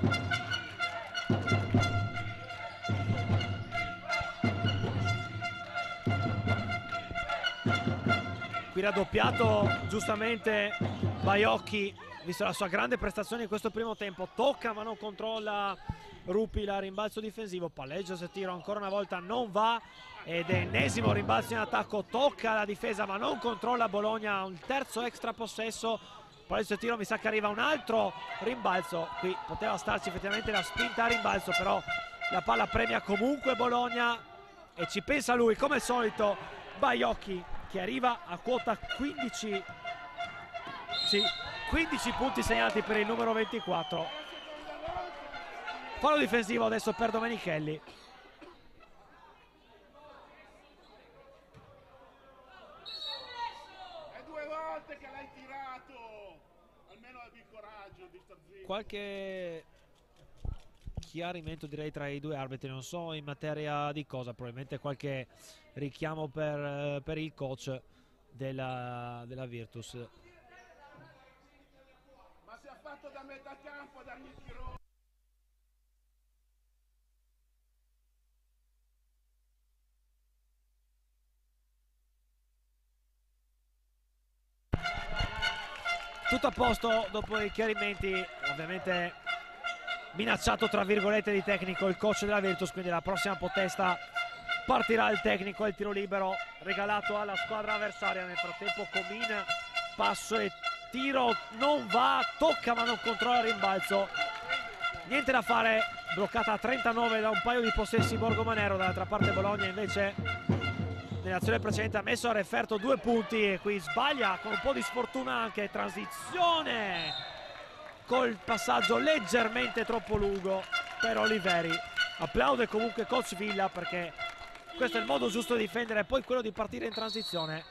Qui raddoppiato giustamente Baiocchi, visto la sua grande prestazione in questo primo tempo, tocca ma non controlla Rupi, la rimbalzo difensivo, palleggio se tiro ancora una volta non va ed è ennesimo rimbalzo in attacco, tocca la difesa ma non controlla Bologna, un terzo extra possesso, palleggio se tiro, mi sa che arriva un altro rimbalzo, qui poteva starci effettivamente la spinta a rimbalzo però la palla premia comunque Bologna e ci pensa lui come al solito Baiocchi che arriva a quota quindici, sì, quindici punti segnati per il numero ventiquattro. Fallo difensivo adesso per Domenichelli. È due volte che l'hai tirato, almeno abbi il coraggio di star zitto. Qualche chiarimento direi tra i due arbitri, non so in materia di cosa, probabilmente qualche richiamo per, per il coach della, della Virtus. Ma si è fatto da metà campo a dargli il tirone. Tutto a posto dopo i chiarimenti, ovviamente minacciato tra virgolette di tecnico il coach della Virtus, quindi la prossima potesta partirà il tecnico e il tiro libero regalato alla squadra avversaria. Nel frattempo Comin, passo e tiro non va, tocca ma non controlla il rimbalzo, niente da fare, bloccata a trentanove da un paio di possessi Borgomanero. Dall'altra parte Bologna invece nell'azione precedente ha messo a referto due punti e qui sbaglia con un po' di sfortuna anche, transizione col passaggio leggermente troppo lungo per Oliveri. Applaude comunque coach Villa perché questo è il modo giusto di difendere, poi quello di partire in transizione.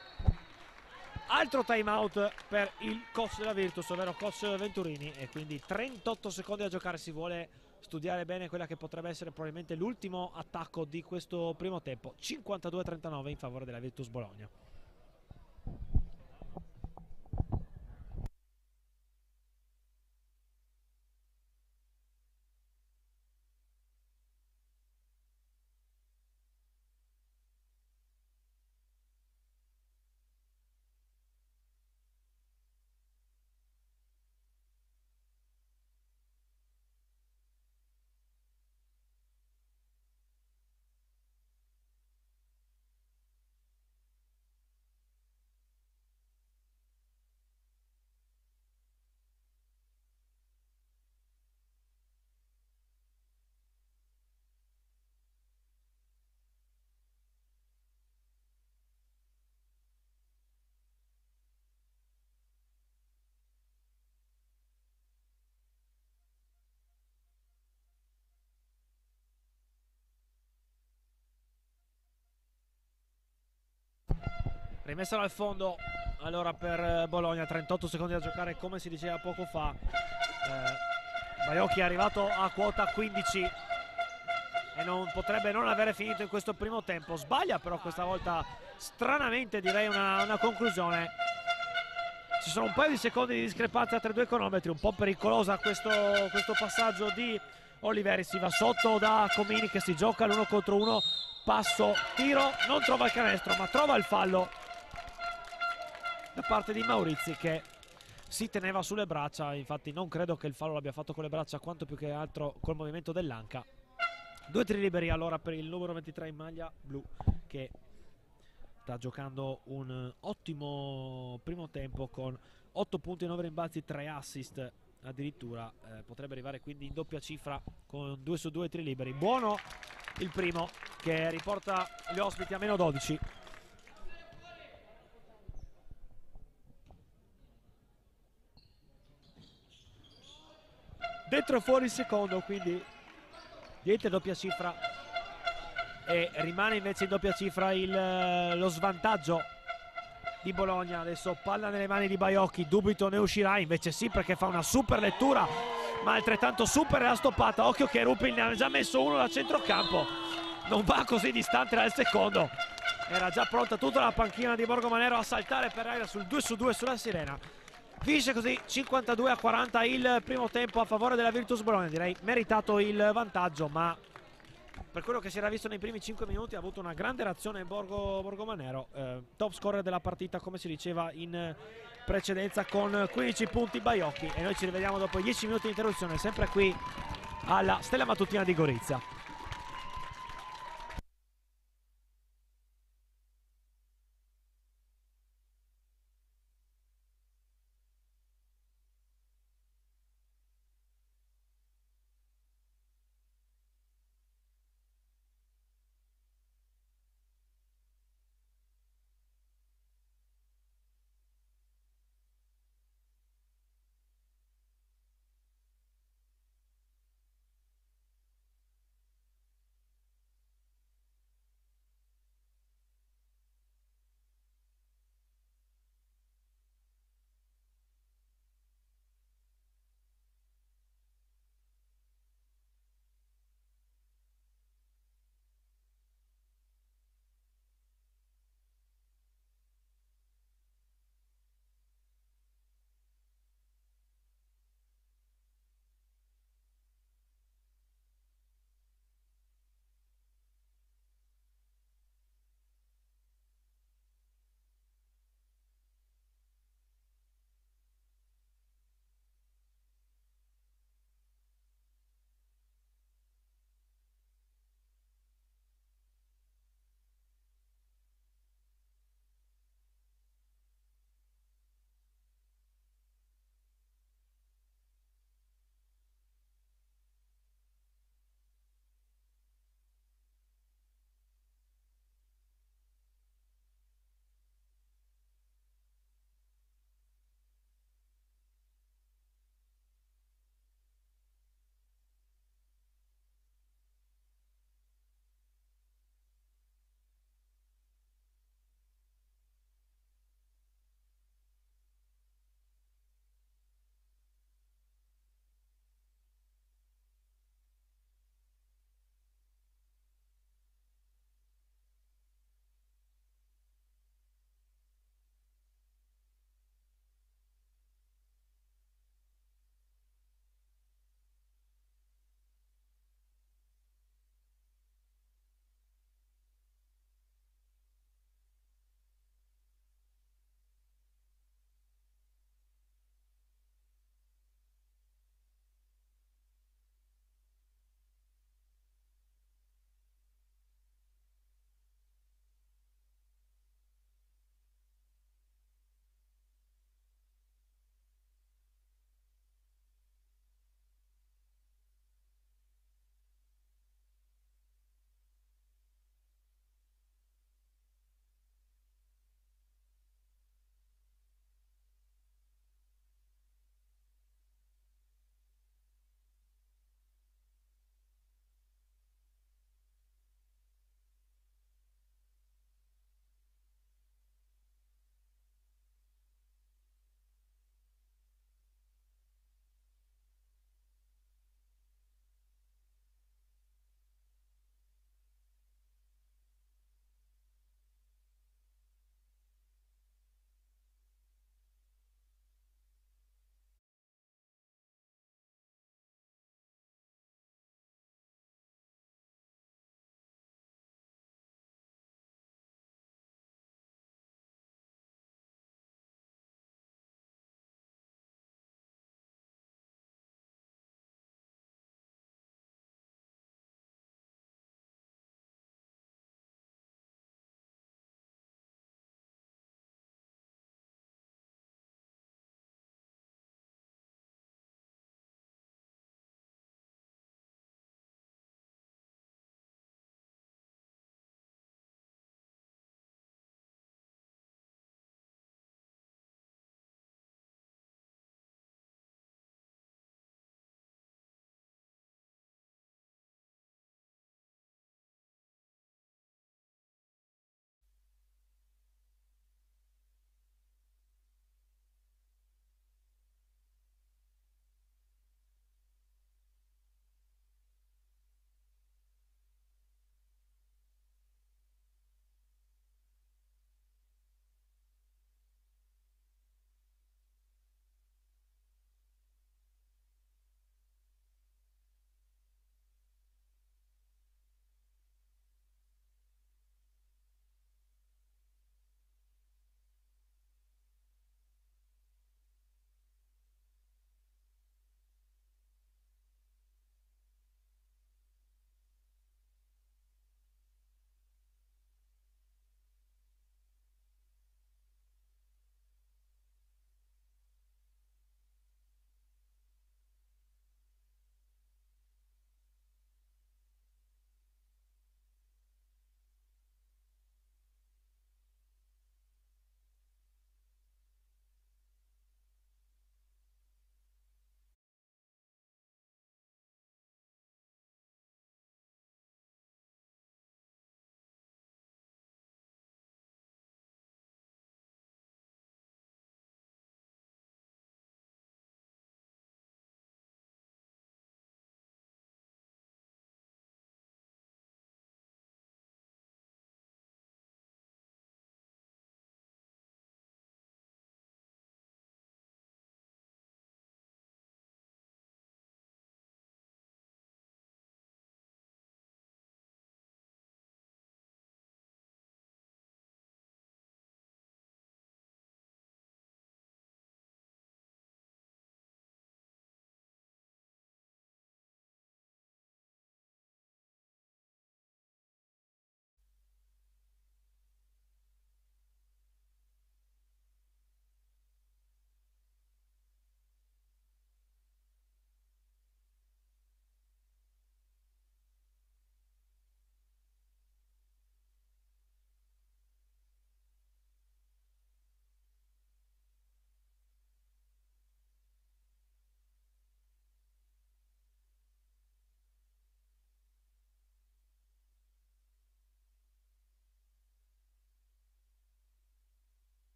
Altro time out per il coach della Virtus, ovvero coach Venturini, e quindi trentotto secondi da giocare. Si vuole studiare bene quella che potrebbe essere probabilmente l'ultimo attacco di questo primo tempo. cinquantadue a trentanove in favore della Virtus Bologna. Rimessa dal fondo allora per Bologna, trentotto secondi da giocare come si diceva poco fa. eh, Baiocchi è arrivato a quota quindici e non potrebbe non avere finito in questo primo tempo. Sbaglia però questa volta stranamente, direi, una, una conclusione. Ci sono un paio di secondi di discrepanza tra i due cronometri, un po' pericolosa questo, questo passaggio di Oliveri. Si va sotto da Comini che si gioca l'uno contro uno, passo, tiro, non trova il canestro ma trova il fallo da parte di Maurizi che si teneva sulle braccia. Infatti non credo che il fallo l'abbia fatto con le braccia quanto più che altro col movimento dell'anca. Due tiri liberi allora per il numero ventitré in maglia blu, che sta giocando un ottimo primo tempo con otto punti, nove rimbalzi, tre assist addirittura. Eh, potrebbe arrivare quindi in doppia cifra con due su due tiri liberi. Buono il primo che riporta gli ospiti a meno dodici. Dentro e fuori il secondo, quindi niente doppia cifra, e rimane invece in doppia cifra il, lo svantaggio di Bologna. Adesso palla nelle mani di Baiocchi, dubito ne uscirà, invece sì, perché fa una super lettura, ma altrettanto super è la stoppata. Occhio che Rupin ne ha già messo uno da centrocampo, non va così distante dal secondo, era già pronta tutta la panchina di Borgomanero a saltare per aria sul due su due sulla sirena. Finisce così cinquantadue a quaranta il primo tempo a favore della Virtus Bologna. Direi meritato il vantaggio, ma per quello che si era visto nei primi cinque minuti ha avuto una grande reazione Borgo, Borgomanero. eh, top scorer della partita, come si diceva in precedenza, con quindici punti Baiocchi. E noi ci rivediamo dopo dieci minuti di interruzione, sempre qui alla Stella Mattutina di Gorizia.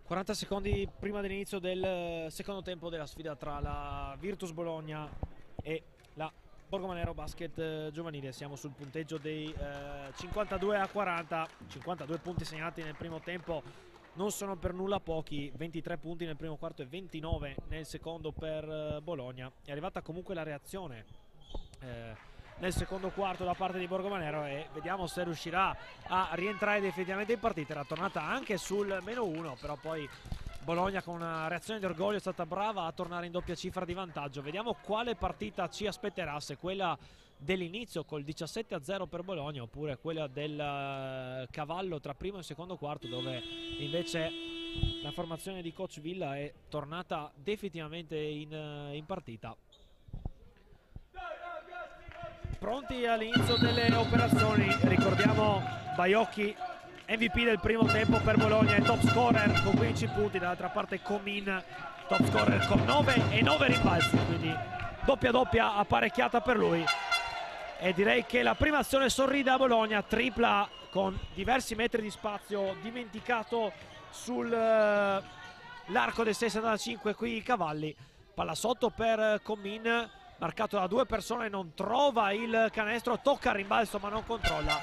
quaranta secondi prima dell'inizio del secondo tempo della sfida tra la Virtus Bologna e la Borgomanero Basket giovanile. Siamo sul punteggio dei eh, cinquantadue a quaranta, cinquantadue punti segnati nel primo tempo, non sono per nulla pochi, ventitré punti nel primo quarto e ventinove nel secondo per eh, Bologna. È arrivata comunque la reazione eh, nel secondo quarto da parte di Borgomanero e vediamo se riuscirà a rientrare definitivamente in partita. Era tornata anche sul meno uno, però poi Bologna con una reazione di orgoglio è stata brava a tornare in doppia cifra di vantaggio. Vediamo quale partita ci aspetterà, se quella dell'inizio col diciassette a zero per Bologna oppure quella del cavallo tra primo e secondo quarto, dove invece la formazione di coach Villa è tornata definitivamente in, in partita. Pronti all'inizio delle operazioni, ricordiamo Baiocchi M V P del primo tempo per Bologna e top scorer con quindici punti, dall'altra parte Comin top scorer con nove e nove rimbalzi, quindi doppia doppia apparecchiata per lui. E direi che la prima azione sorride a Bologna, tripla con diversi metri di spazio dimenticato sull'arco del sei settantacinque qui Cavalli, palla sotto per Comin, marcato da due persone, non trova il canestro, tocca il rimbalzo ma non controlla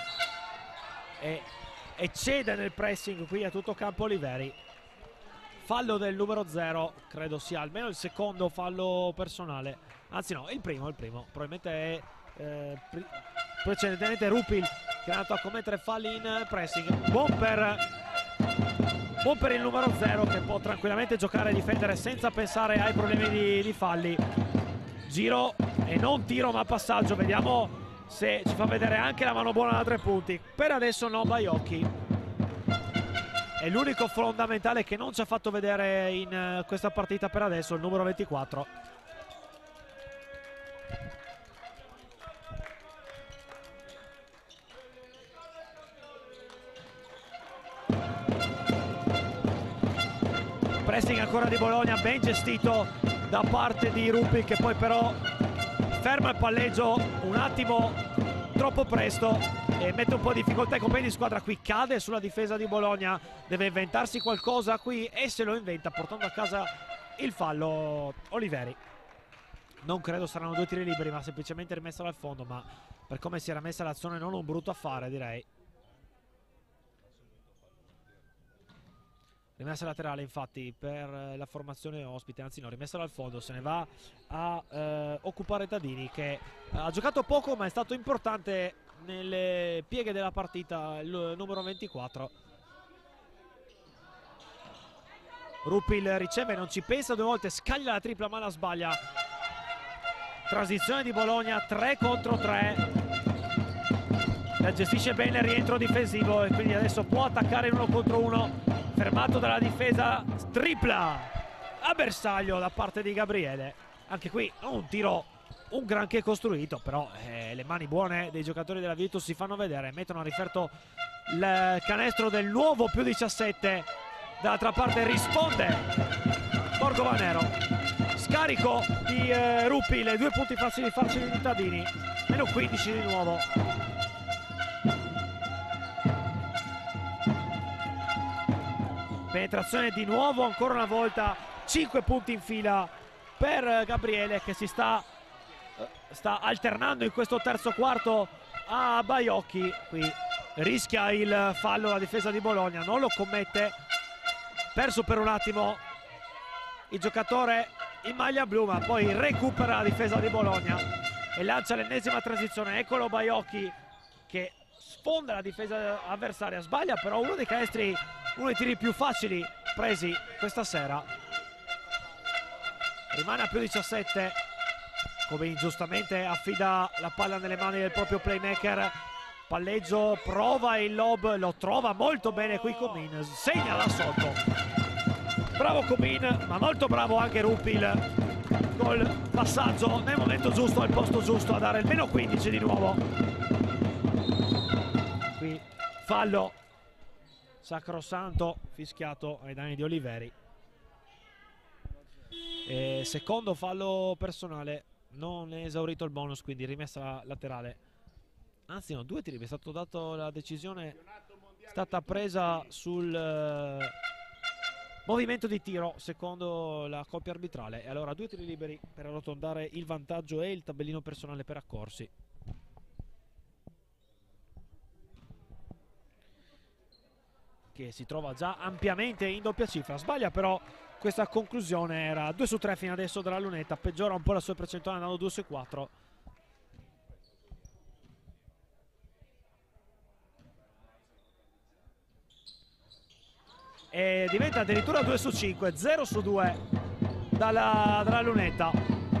e eccede nel pressing qui a tutto campo Oliveri. Fallo del numero zero, credo sia almeno il secondo fallo personale, anzi no, il primo, il primo probabilmente è eh, precedentemente Rupil che è andato a commettere falli in pressing. Buon per, buon per il numero zero che può tranquillamente giocare e difendere senza pensare ai problemi di, di falli. Giro e non tiro ma passaggio, vediamo se ci fa vedere anche la mano buona da tre punti. Per adesso no Baiocchi, è l'unico fondamentale che non ci ha fatto vedere in questa partita per adesso, il numero ventiquattro. Pressing ancora di Bologna, ben gestito da parte di Ruppi, che poi però ferma il palleggio un attimo troppo presto e mette un po' di difficoltà i compagni di squadra. Qui cade sulla difesa di Bologna, deve inventarsi qualcosa qui e se lo inventa portando a casa il fallo Oliveri. Non credo saranno due tiri liberi ma semplicemente rimessa dal fondo, ma per come si era messa l'azione non un brutto affare, direi. Rimessa laterale infatti per la formazione ospite, anzi no, rimessa dal fondo, se ne va a eh, occupare Tadini, che ha giocato poco ma è stato importante nelle pieghe della partita, il numero ventiquattro. Rupil riceve, non ci pensa due volte, scaglia la tripla ma la sbaglia. Transizione di Bologna, tre contro tre. La gestisce bene il rientro difensivo e quindi adesso può attaccare in uno contro uno. Fermato dalla difesa, tripla a bersaglio da parte di Gabriele. Anche qui un tiro un granché costruito, però eh, le mani buone dei giocatori della Virtus si fanno vedere, mettono a riferto il canestro del nuovo più diciassette. Dall'altra parte risponde Borgomanero, scarico di eh, Ruppi, le due punti facili facili di Tadini, meno quindici di nuovo. Penetrazione di nuovo, ancora una volta, cinque punti in fila per Gabriele, che si sta, sta alternando in questo terzo quarto a Baiocchi. Qui rischia il fallo la difesa di Bologna, non lo commette, perso per un attimo il giocatore in maglia blu, ma poi recupera la difesa di Bologna e lancia l'ennesima transizione. Eccolo Baiocchi che sfonda la difesa avversaria, sbaglia però uno dei canestri, uno dei tiri più facili presi questa sera. Rimane a più diciassette, come ingiustamente affida la palla nelle mani del proprio playmaker. Palleggio, prova il lob, lo trova molto bene qui Comin, segna da sotto. Bravo Comin, ma molto bravo anche Rupil col passaggio nel momento giusto al posto giusto a dare il meno quindici di nuovo. Qui fallo sacrosanto fischiato ai danni di Oliveri. E secondo fallo personale, non è esaurito il bonus, quindi rimessa laterale. Anzi no, due tiri, è stato dato la decisione, è stata presa sul movimento di tiro secondo la coppia arbitrale. E allora due tiri liberi per arrotondare il vantaggio e il tabellino personale per Accorsi. Che si trova già ampiamente in doppia cifra. Sbaglia però questa conclusione, era due su tre fino adesso dalla lunetta, peggiora un po' la sua percentuale andando due su quattro. E diventa addirittura due su cinque, zero su due dalla, dalla lunetta.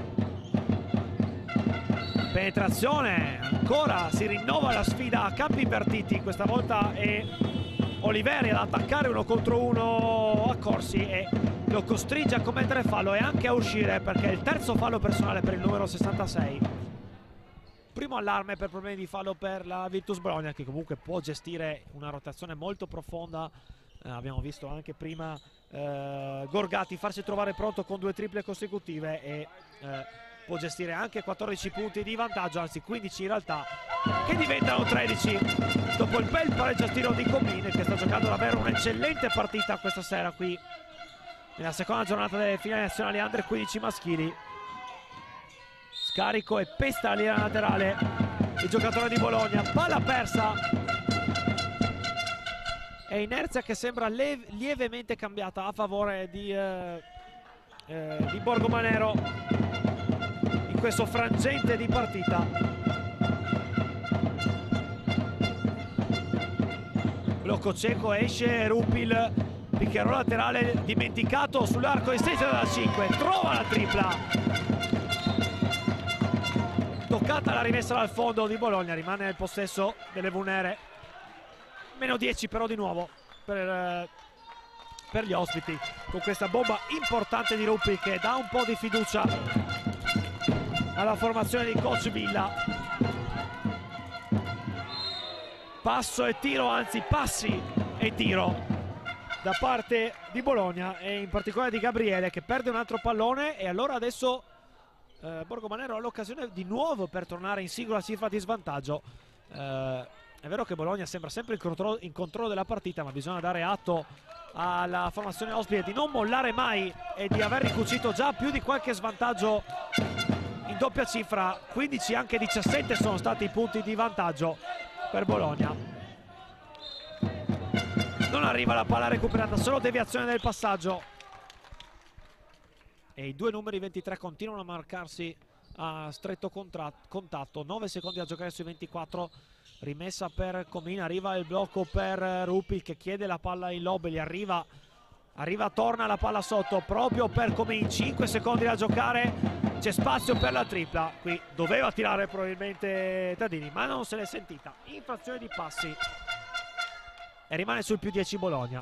Penetrazione, ancora si rinnova la sfida a campi invertiti, questa volta è Oliveri ad attaccare uno contro uno Accorsi e lo costringe a commettere fallo e anche a uscire, perché è il terzo fallo personale per il numero sessantasei. Primo allarme per problemi di fallo per la Virtus Bologna, che comunque può gestire una rotazione molto profonda. Eh, abbiamo visto anche prima eh, Gorgati farsi trovare pronto con due triple consecutive e eh, può gestire anche quattordici punti di vantaggio, anzi quindici in realtà, che diventano tredici dopo il bel pareggio a tiro di Comin, che sta giocando davvero un'eccellente partita questa sera qui nella seconda giornata delle finali nazionali under quindici maschili. Scarico e pesta la linea laterale il giocatore di Bologna, palla persa e inerzia che sembra lievemente cambiata a favore di, eh, eh, di Borgomanero in questo frangente di partita. Blocco cieco, esce Rupil, picchiero laterale dimenticato sull'arco esterno da cinque, trova la tripla, toccata la rimessa dal fondo di Bologna, rimane nel possesso delle Vunere. Meno dieci però di nuovo per, per gli ospiti, con questa bomba importante di Rupil che dà un po' di fiducia alla formazione di coach Villa. Passo e tiro, anzi passi e tiro da parte di Bologna e in particolare di Gabriele, che perde un altro pallone e allora adesso eh, Borgomanero ha l'occasione di nuovo per tornare in singola cifra di svantaggio. Eh, è vero che Bologna sembra sempre in controllo, in controllo della partita, ma bisogna dare atto alla formazione ospite di non mollare mai e di aver ricucito già più di qualche svantaggio in doppia cifra. quindici, anche diciassette sono stati i punti di vantaggio per Bologna. Non arriva la palla recuperata, solo deviazione del passaggio e i due numeri ventitré continuano a marcarsi a stretto contatto. nove secondi a giocare sui ventiquattro. Rimessa per Comin, arriva il blocco per Rupil che chiede la palla in lob, gli arriva arriva, torna la palla sotto proprio per Comin. Cinque secondi da giocare, c'è spazio per la tripla, qui doveva tirare probabilmente Tadini ma non se l'è sentita. Infrazione di passi e rimane sul più dieci Bologna.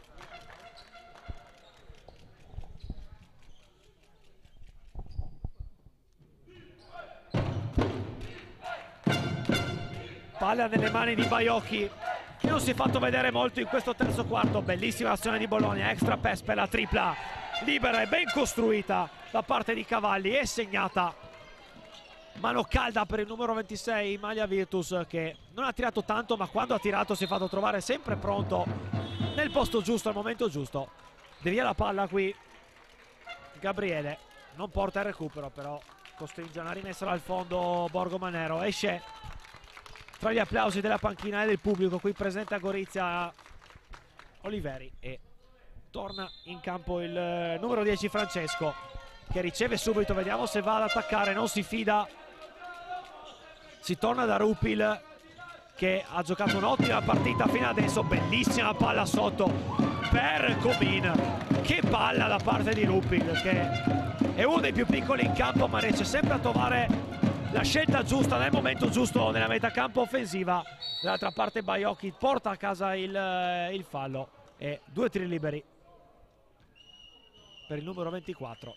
Palla nelle mani di Baiocchi, che non si è fatto vedere molto in questo terzo quarto. Bellissima azione di Bologna, extra pass per la tripla libera e ben costruita da parte di Cavalli e segnata. Mano calda per il numero ventisei in maglia Virtus, che non ha tirato tanto, ma quando ha tirato si è fatto trovare sempre pronto nel posto giusto al momento giusto. Devia la palla qui Gabriele, non porta il recupero, però costringe una rimessa dal fondo Borgomanero. Esce tra gli applausi della panchina e del pubblico qui presente a Gorizia Oliveri e torna in campo il numero dieci Francesco, che riceve subito, vediamo se va ad attaccare, non si fida. Si torna da Rupil, che ha giocato un'ottima partita fino adesso. Bellissima palla sotto per Comin, che palla da parte di Rupil, che è uno dei più piccoli in campo ma riesce sempre a trovare la scelta giusta nel momento giusto nella metacampo offensiva. Dall'altra parte Baiocchi porta a casa il, il fallo e due tiri liberi per il numero ventiquattro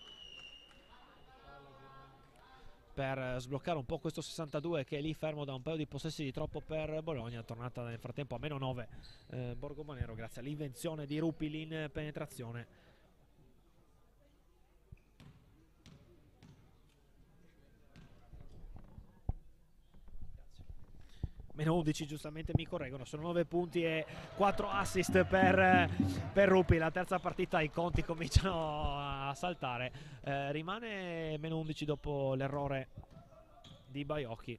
per sbloccare un po' questo sessantadue che è lì fermo da un paio di possessi di troppo per Bologna. Tornata nel frattempo a meno nove eh, Borgomanero grazie all'invenzione di Rupil in penetrazione. meno undici, giustamente mi correggono, sono nove punti e quattro assist per, per Rupi. La terza partita i conti cominciano a saltare, eh, rimane meno undici dopo l'errore di Baiocchi.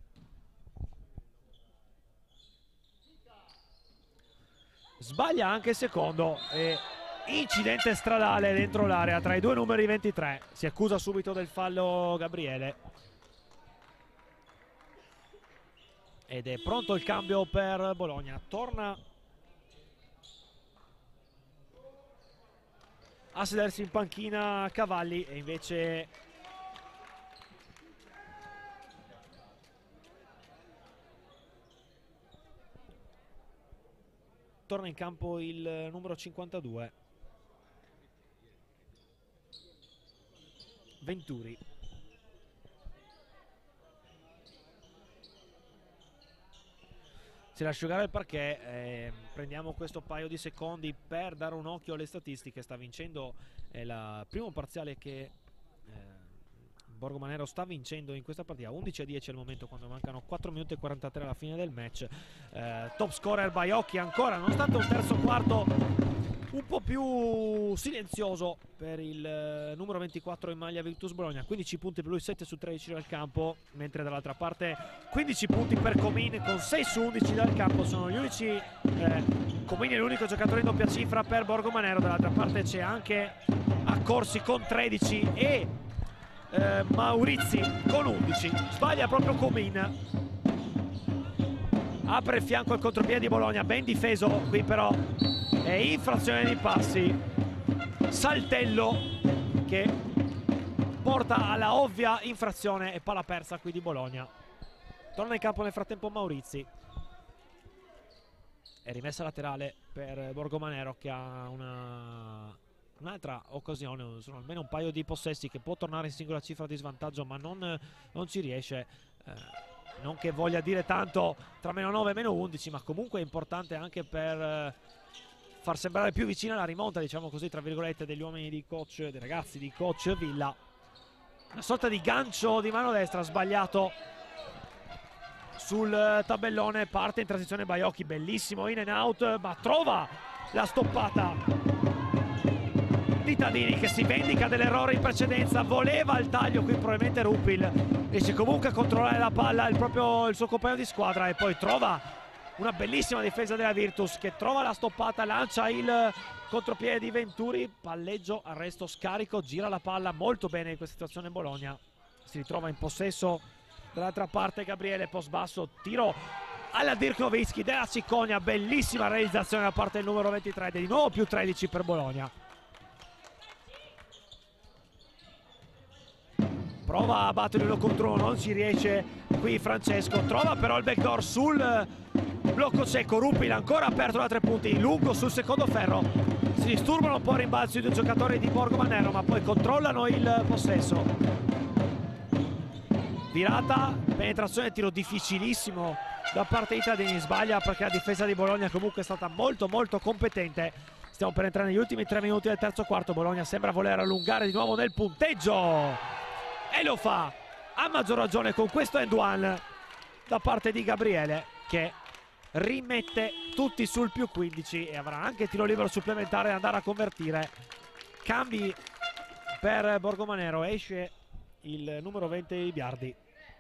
Sbaglia anche il secondo e incidente stradale dentro l'area tra i due numeri ventitré. Si accusa subito del fallo Gabriele ed è pronto il cambio per Bologna. Torna a sedersi in panchina Cavalli e invece torna in campo il numero cinquantadue, Venturi. Si lascia giocare il parquet, eh, prendiamo questo paio di secondi per dare un occhio alle statistiche. Sta vincendo, è il primo parziale che eh, Borgomanero sta vincendo in questa partita, undici a dieci al momento quando mancano quattro minuti e quarantatré alla fine del match. Eh, top scorer Baiocchi ancora, nonostante un terzo quarto un po' più silenzioso per il eh, numero ventiquattro in maglia Virtus Bologna. Quindici punti per lui, sette su tredici dal campo, mentre dall'altra parte quindici punti per Comin con sei su undici dal campo. Sono gli unici, eh, Comin è l'unico giocatore in doppia cifra per Borgomanero. Dall'altra parte c'è anche Accorsi con tredici e eh, Maurizi con undici. Sbaglia proprio Comin, apre il fianco al contropiede di Bologna, ben difeso qui però è infrazione di passi, saltello che porta alla ovvia infrazione e palla persa qui di Bologna. Torna in campo nel frattempo Maurizi, è rimessa laterale per Borgomanero che ha una un'altra occasione, sono almeno un paio di possessi che può tornare in singola cifra di svantaggio ma non, non ci riesce. eh, non che voglia dire tanto tra meno nove e meno undici, ma comunque è importante anche per eh, far sembrare più vicina la rimonta, diciamo così, tra virgolette, degli uomini di coach, dei ragazzi di coach Villa. Una sorta di gancio di mano destra sbagliato sul tabellone, parte in transizione Baiocchi, bellissimo in and out, ma trova la stoppata di Tadini che si vendica dell'errore in precedenza. Voleva il taglio qui probabilmente Rupil, riesce comunque a controllare la palla il, proprio, il suo compagno di squadra e poi trova una bellissima difesa della Virtus che trova la stoppata, lancia il contropiede di Venturi, palleggio, arresto, scarico, gira la palla molto bene in questa situazione Bologna. Si ritrova in possesso dall'altra parte Gabriele, post basso, tiro alla Dirk Nowitzki della Cicogna, bellissima realizzazione da parte del numero ventitré, di nuovo più tredici per Bologna. Prova a battere uno contro uno, non ci riesce qui Francesco, trova però il backdoor sul blocco cieco. Rupil ancora aperto da tre punti, lungo sul secondo ferro, si disturbano un po' i rimbalzi i due giocatori di Borgomanero ma poi controllano il possesso. Virata, penetrazione, tiro difficilissimo da parte di Tadini, sbaglia perché la difesa di Bologna comunque è stata molto molto competente. Stiamo per entrare negli ultimi tre minuti del terzo quarto, Bologna sembra voler allungare di nuovo nel punteggio e lo fa a maggior ragione con questo end one da parte di Gabriele che rimette tutti sul più quindici e avrà anche tiro libero supplementare da andare a convertire. Cambi per Borgomanero, esce il numero venti di Biardi.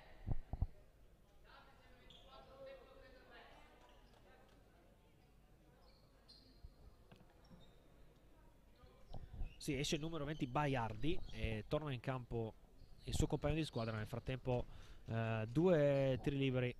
Sì, esce il numero venti Baiardi e torna in campo il suo compagno di squadra. Nel frattempo eh, due tiri liberi.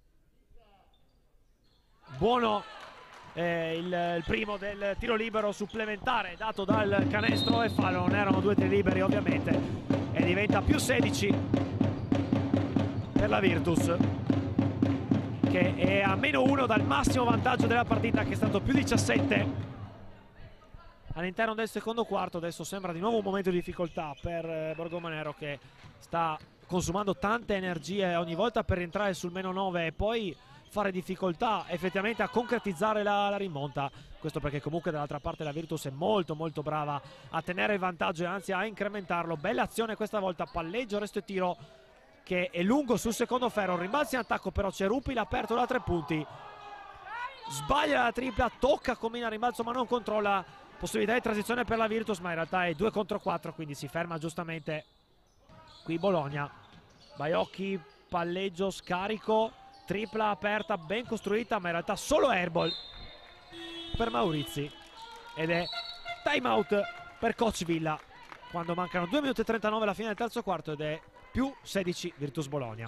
Buono eh, il, il primo del tiro libero supplementare dato dal canestro e fallo. Non erano due tiri liberi ovviamente e diventa più sedici per la Virtus che è a meno uno dal massimo vantaggio della partita che è stato più diciassette all'interno del secondo quarto. Adesso sembra di nuovo un momento di difficoltà per Borgomanero che sta consumando tante energie ogni volta per rientrare sul meno nove e poi fare difficoltà effettivamente a concretizzare la, la rimonta. Questo perché comunque dall'altra parte la Virtus è molto molto brava a tenere il vantaggio e anzi a incrementarlo. Bella azione questa volta, palleggio, resto e tiro che è lungo sul secondo ferro, rimbalza in attacco, però c'è Rupil aperto da tre punti, sbaglia la tripla, tocca, combina rimbalzo ma non controlla, possibilità di transizione per la Virtus, ma in realtà è due contro quattro, quindi si ferma giustamente qui Bologna. Baiocchi, palleggio, scarico, tripla aperta, ben costruita, ma in realtà solo airball per Maurizi, ed è time out per Coach Villa quando mancano due minuti e trentanove alla fine del terzo quarto, ed è più sedici Virtus Bologna.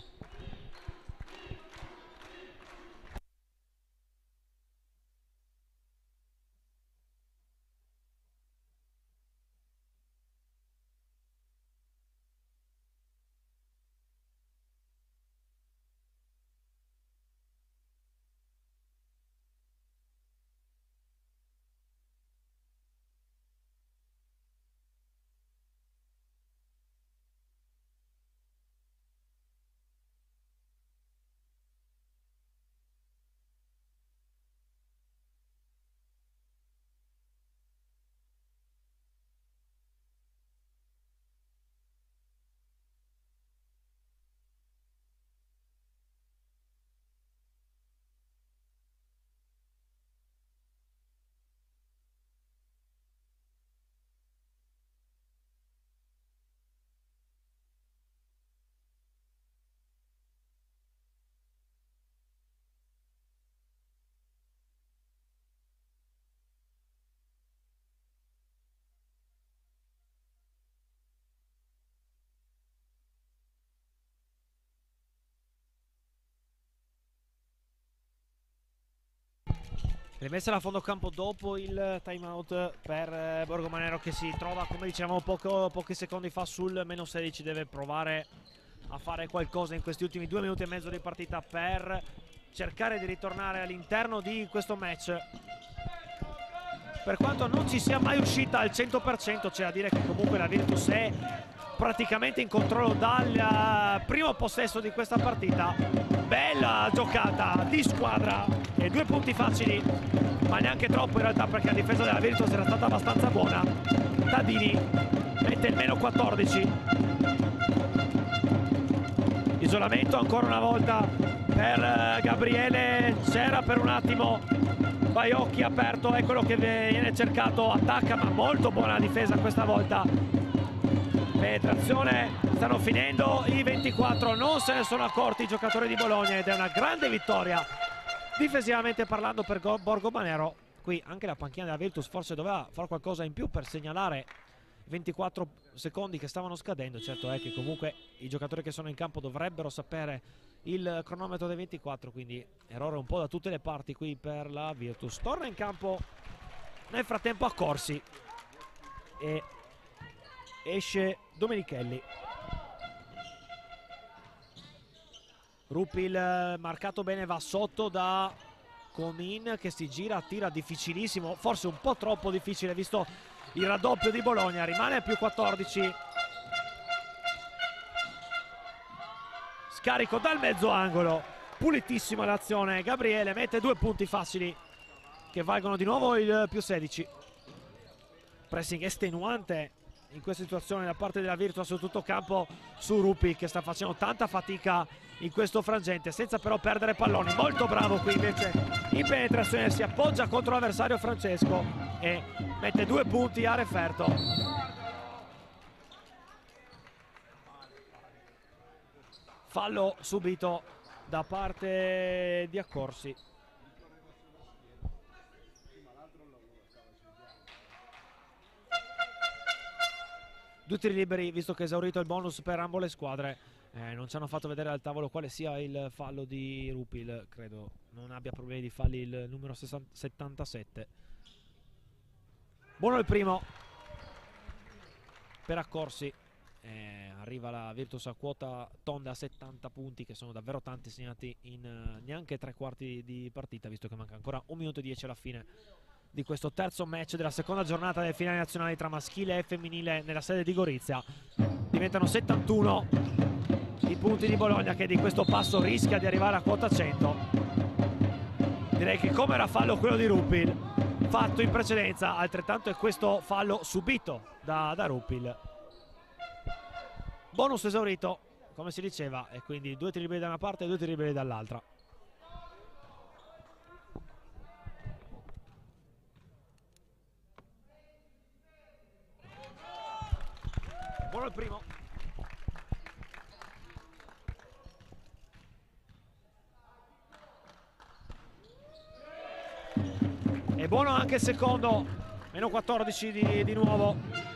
Rimessa da fondo campo dopo il timeout per Borgomanero, che si trova, come dicevamo poco, pochi secondi fa, sul meno sedici. Deve provare a fare qualcosa in questi ultimi due minuti e mezzo di partita per cercare di ritornare all'interno di questo match. Per quanto non ci sia mai uscita al cento per cento, c'è da dire che comunque la Virtus è praticamente in controllo dal primo possesso di questa partita. Bella giocata di squadra e due punti facili, ma neanche troppo in realtà, perché la difesa della Virtus era stata abbastanza buona. Tadini mette il meno quattordici. Isolamento ancora una volta per Gabriele, c'era per un attimo Baiocchi aperto, è quello che viene cercato, attacca, ma molto buona la difesa questa volta. Penetrazione, stanno finendo i ventiquattro, non se ne sono accorti i giocatori di Bologna, ed è una grande vittoria difensivamente parlando per Borgomanero. Qui anche la panchina della Virtus forse doveva fare qualcosa in più per segnalare ventiquattro secondi che stavano scadendo. Certo è che comunque i giocatori che sono in campo dovrebbero sapere il cronometro dei ventiquattro, quindi errore un po' da tutte le parti qui per la Virtus. Torna in campo nel frattempo Accorsi e esce Domenichelli. Rupil marcato bene, va sotto da Comin che si gira, tira difficilissimo, forse un po' troppo difficile visto il raddoppio di Bologna. Rimane a più quattordici. Scarico dal mezzo angolo, pulitissima l'azione. Gabriele mette due punti facili che valgono di nuovo il più sedici. Pressing estenuante in questa situazione da parte della Virtus su tutto campo su Rupil, che sta facendo tanta fatica in questo frangente senza però perdere palloni. Molto bravo qui invece in penetrazione, si appoggia contro l'avversario Francesco e mette due punti a referto. Fallo subito da parte di Accorsi. Due tiri liberi, visto che è esaurito il bonus per ambo le squadre. Eh, non ci hanno fatto vedere al tavolo quale sia il fallo di Rupil, credo non abbia problemi di falli il numero settantasette. Buono il primo per Accorsi. Eh, arriva la Virtus a quota tonda a settanta punti, che sono davvero tanti segnati in uh, neanche tre quarti di partita, visto che manca ancora un minuto e dieci alla fine di questo terzo match della seconda giornata delle finali nazionali tra maschile e femminile nella sede di Gorizia. Diventano settantuno i punti di Bologna, che di questo passo rischia di arrivare a quota cento. Direi che come era fallo quello di Rupil fatto in precedenza, altrettanto è questo fallo subito da, da Rupil. Bonus esaurito come si diceva, e quindi due tiri liberi da una parte e due tiri liberi dall'altra. Buono il primo. E buono anche il secondo, meno quattordici di, di nuovo.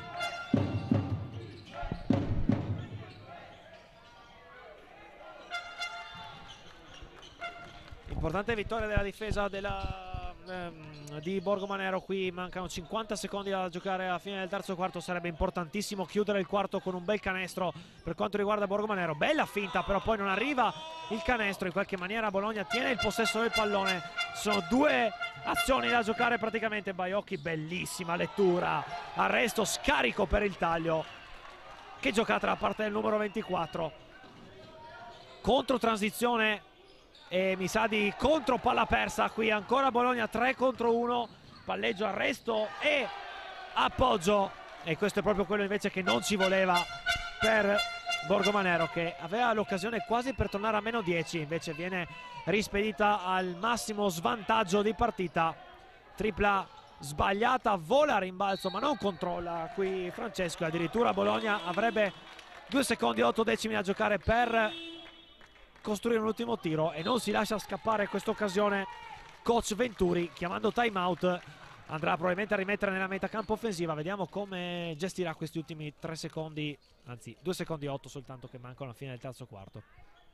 Importante vittoria della difesa della, ehm, di Borgomanero. Qui mancano cinquanta secondi da giocare alla fine del terzo quarto. Sarebbe importantissimo chiudere il quarto con un bel canestro per quanto riguarda Borgomanero. Bella finta, però poi non arriva il canestro. In qualche maniera Bologna tiene il possesso del pallone. Sono due azioni da giocare praticamente. Baiocchi, bellissima lettura, arresto, scarico per il taglio. Che giocata da parte del numero ventiquattro. Contro transizione e mi sa di contro palla persa. Qui ancora Bologna tre contro uno, palleggio, arresto e appoggio, e questo è proprio quello invece che non ci voleva per Borgomanero, che aveva l'occasione quasi per tornare a meno dieci, invece viene rispedita al massimo svantaggio di partita. Tripla sbagliata, vola a rimbalzo ma non controlla qui Francesco, addirittura Bologna avrebbe due secondi e otto decimi da giocare per costruire un ultimo tiro e non si lascia scappare questa occasione coach Venturi, chiamando time out andrà probabilmente a rimettere nella metacampo offensiva. Vediamo come gestirà questi ultimi tre secondi, anzi due secondi e otto soltanto che mancano alla fine del terzo quarto.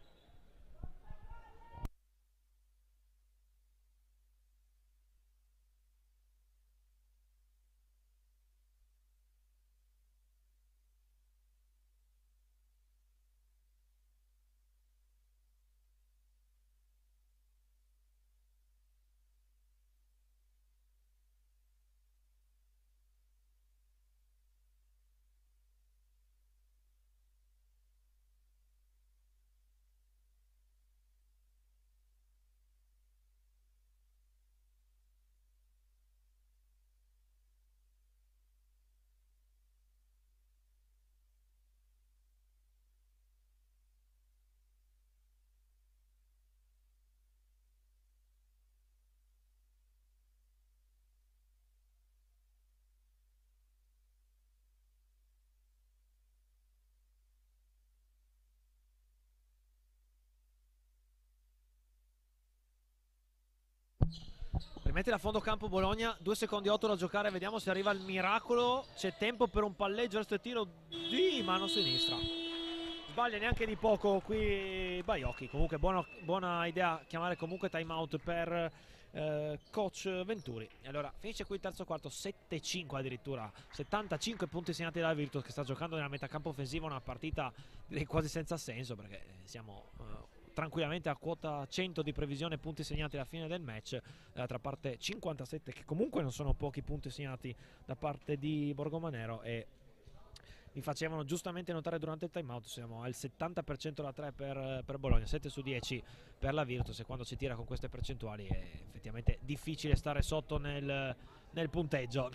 Rimette da fondo campo Bologna, due secondi e otto da giocare, vediamo se arriva il miracolo. C'è tempo per un palleggio, questo tiro di mano sinistra, sbaglia neanche di poco qui Baiocchi. Comunque buona, buona idea chiamare comunque time out per eh, coach Venturi. E allora finisce qui il terzo quarto, sette cinque addirittura, settantacinque punti segnati dalla Virtus, che sta giocando nella metacampo offensiva una partita direi quasi senza senso, perché siamo eh, tranquillamente a quota cento di previsione punti segnati alla fine del match, dall'altra parte cinquantasette, che comunque non sono pochi punti segnati da parte di Borgomanero, e mi facevano giustamente notare durante il time out siamo al settanta per cento da tre per, per Bologna, sette su dieci per la Virtus, e quando si tira con queste percentuali è effettivamente difficile stare sotto nel, nel punteggio.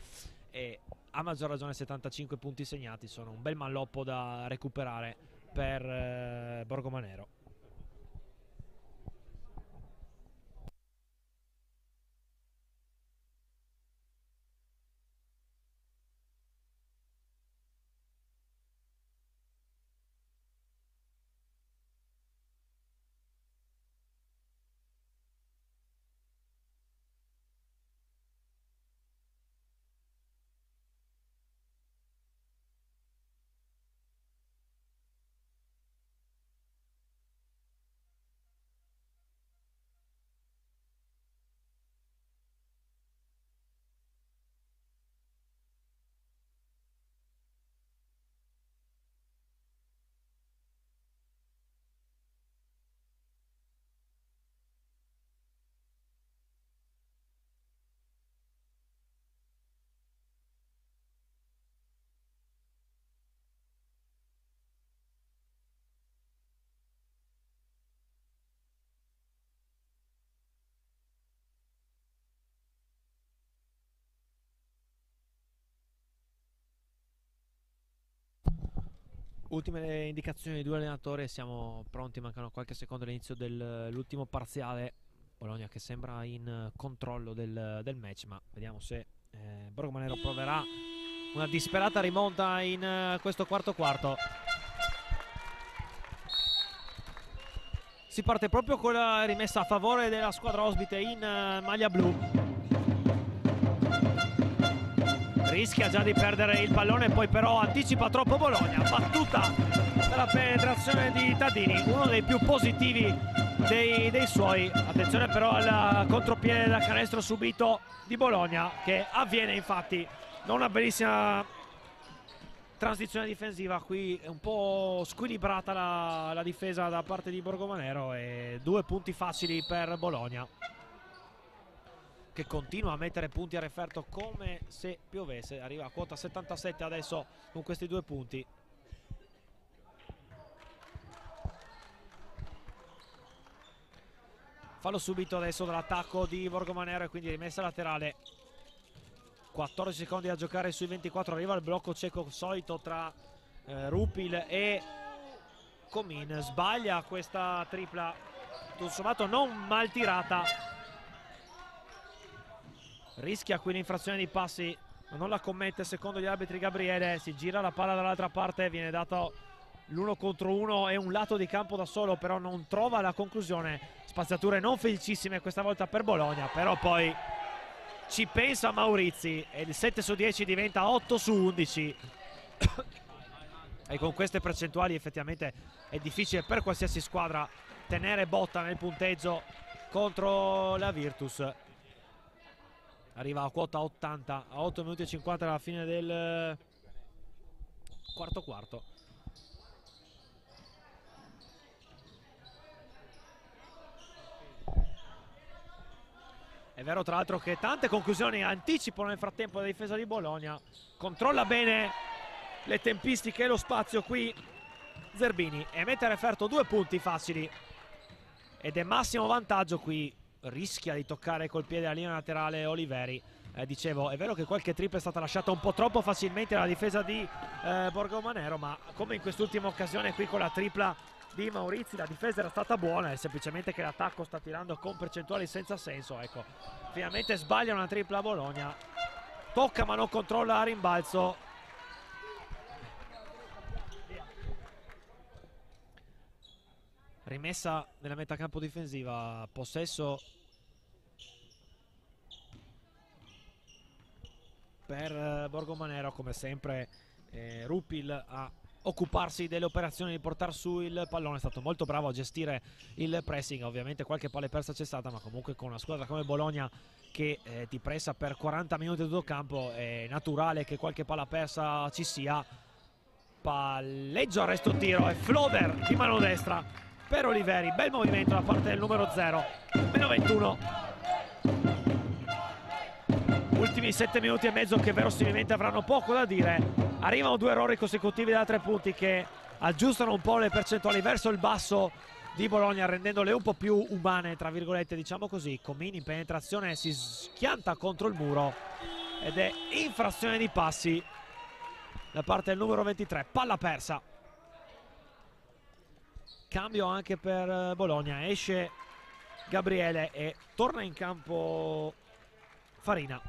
E a maggior ragione settantacinque punti segnati sono un bel malloppo da recuperare per eh, Borgomanero. Ultime indicazioni dei due allenatori, siamo pronti, mancano qualche secondo all'inizio dell'ultimo parziale. Bologna che sembra in controllo del, del match, ma vediamo se eh, Borgomanero proverà una disperata rimonta in uh, questo quarto quarto. Si parte proprio con la rimessa a favore della squadra ospite in uh, maglia blu. Rischia già di perdere il pallone, poi però anticipa troppo Bologna. Battuta dalla penetrazione di Tadini, uno dei più positivi dei, dei suoi. Attenzione però al contropiede da canestro subito di Bologna, che avviene infatti. Non una bellissima transizione difensiva, qui è un po' squilibrata la, la difesa da parte di Borgomanero e due punti facili per Bologna, che continua a mettere punti a referto come se piovesse. Arriva a quota settantasette adesso con questi due punti. Fallo subito adesso dall'attacco di Borgomanero e quindi rimessa laterale. quattordici secondi da giocare sui ventiquattro, arriva il blocco cieco solito tra eh, Rupil e Comin. Sbaglia questa tripla, tutto sommato non mal tirata. Rischia qui l'infrazione di passi, ma non la commette secondo gli arbitri. Gabriele si gira la palla dall'altra parte, viene dato l'uno contro uno e un lato di campo da solo, però non trova la conclusione. Spaziature non felicissime questa volta per Bologna, però poi ci pensa Maurizi e il sette su dieci diventa otto su undici. E con queste percentuali effettivamente è difficile per qualsiasi squadra tenere botta nel punteggio contro la Virtus. Arriva a quota ottanta a otto minuti e cinquanta alla fine del quarto quarto. È vero tra l'altro che tante conclusioni anticipano nel frattempo la difesa di Bologna. Controlla bene le tempistiche e lo spazio qui Zerbini e mette a referto due punti facili ed è massimo vantaggio qui. Rischia di toccare col piede la linea laterale Oliveri. Eh, dicevo, è vero che qualche tripla è stata lasciata un po' troppo facilmente dalla difesa di eh, Borgomanero, ma come in quest'ultima occasione qui con la tripla di Maurizi la difesa era stata buona, è semplicemente che l'attacco sta tirando con percentuali senza senso. Ecco, finalmente sbaglia una tripla a Bologna, tocca ma non controlla a rimbalzo. Rimessa nella metà campo difensiva, possesso per Borgomanero, come sempre eh, Rupil a occuparsi delle operazioni di portare su il pallone. È stato molto bravo a gestire il pressing, ovviamente qualche palla persa c'è stata, ma comunque con una squadra come Bologna che eh, ti pressa per quaranta minuti tutto il campo è naturale che qualche palla persa ci sia. Palleggio, arresto tiro e floater di mano destra per Oliveri. Bel movimento da parte del numero zero, meno ventuno. Ultimi sette minuti e mezzo che verosimilmente avranno poco da dire. Arrivano due errori consecutivi da tre punti che aggiustano un po' le percentuali verso il basso di Bologna, rendendole un po' più umane, tra virgolette, diciamo così. Comini in penetrazione si schianta contro il muro ed è infrazione di passi da parte del numero ventitré. Palla persa. Cambio anche per Bologna, esce Gabriele e torna in campo Farina.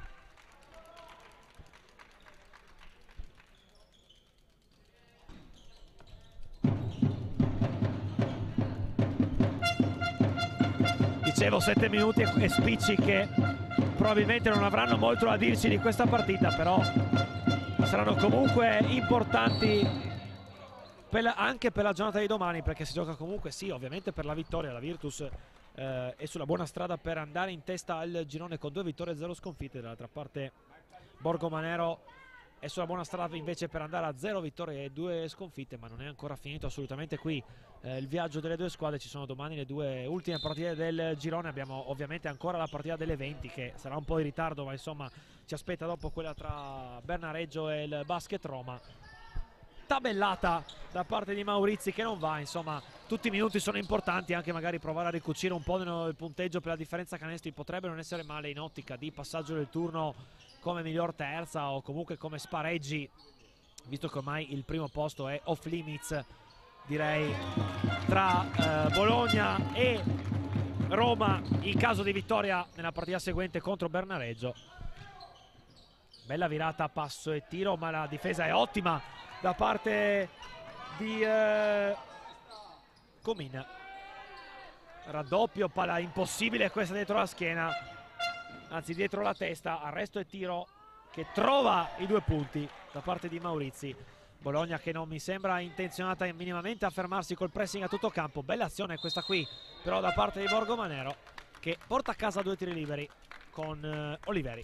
Dicevo sette minuti e spicci che probabilmente non avranno molto da dirci di questa partita, però saranno comunque importanti per la, anche per la giornata di domani, perché si gioca comunque sì ovviamente per la vittoria. La Virtus eh, è sulla buona strada per andare in testa al girone con due vittorie e zero sconfitte. Dall'altra parte Borgomanero è sulla buona strada invece per andare a zero vittorie e due sconfitte, ma non è ancora finito assolutamente qui eh, il viaggio delle due squadre. Ci sono domani le due ultime partite del girone, abbiamo ovviamente ancora la partita delle venti che sarà un po' in ritardo, ma insomma ci aspetta dopo quella tra Bernareggio e il Basket Roma. Tabellata da parte di Maurizi che non va, insomma tutti i minuti sono importanti, anche magari provare a ricucire un po' il punteggio per la differenza canestri potrebbe non essere male in ottica di passaggio del turno come miglior terza o comunque come spareggi visto che ormai il primo posto è off limits, direi, tra eh, Bologna e Roma in caso di vittoria nella partita seguente contro Bernareggio. Bella virata, passo e tiro, ma la difesa è ottima da parte di eh, Comin. Raddoppio, palla impossibile questa dietro la schiena, anzi dietro la testa, arresto e tiro che trova i due punti da parte di Maurizi. Bologna che non mi sembra intenzionata minimamente a fermarsi col pressing a tutto campo. Bella azione questa qui però da parte di Borgomanero, che porta a casa due tiri liberi con eh, Oliveri.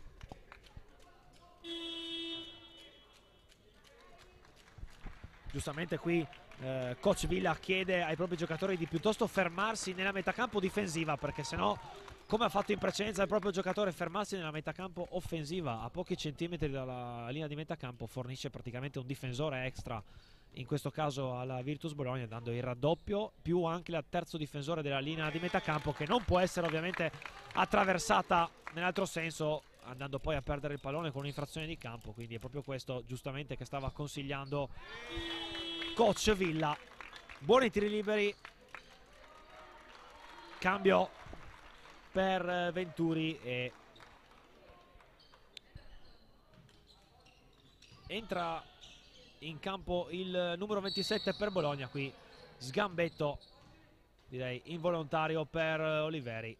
Giustamente qui eh, coach Villa chiede ai propri giocatori di piuttosto fermarsi nella metacampo difensiva, perché sennò, come ha fatto in precedenza il proprio giocatore, fermarsi nella metacampo offensiva a pochi centimetri dalla linea di metacampo fornisce praticamente un difensore extra, in questo caso alla Virtus Bologna, dando il raddoppio più anche il terzo difensore della linea di metacampo, che non può essere ovviamente attraversata nell'altro senso, andando poi a perdere il pallone con un'infrazione di campo. Quindi è proprio questo giustamente che stava consigliando coach Villa. Buoni tiri liberi, cambio per Venturi e entra in campo il numero ventisette per Bologna. Qui sgambetto, direi involontario, per Oliveri.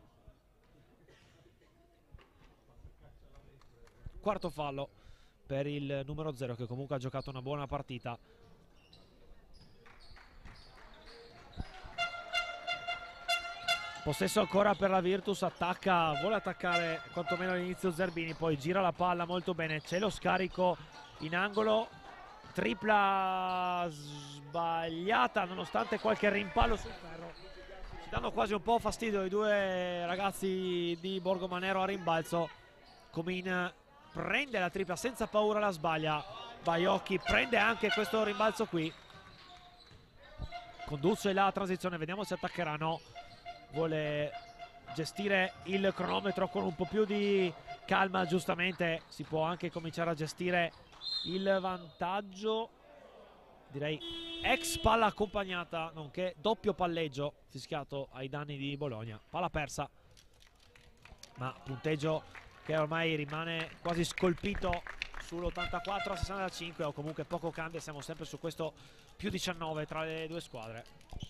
Quarto fallo per il numero zero, che comunque ha giocato una buona partita. Possesso ancora per la Virtus, attacca, vuole attaccare quantomeno all'inizio Zerbini, poi gira la palla molto bene, c'è lo scarico in angolo, tripla sbagliata nonostante qualche rimpallo sul ferro. Ci danno quasi un po' fastidio i due ragazzi di Borgomanero a rimbalzo. Comin prende la tripla senza paura, la sbaglia. Baiocchi prende anche questo rimbalzo qui, conduce la transizione, vediamo se attaccherà. No, vuole gestire il cronometro con un po' più di calma. Giustamente si può anche cominciare a gestire il vantaggio, direi ex palla accompagnata, nonché doppio palleggio fischiato ai danni di Bologna. Palla persa, ma punteggio che ormai rimane quasi scolpito sull'ottantaquattro a sessantacinque, o comunque poco cambia, siamo sempre su questo più diciannove tra le due squadre.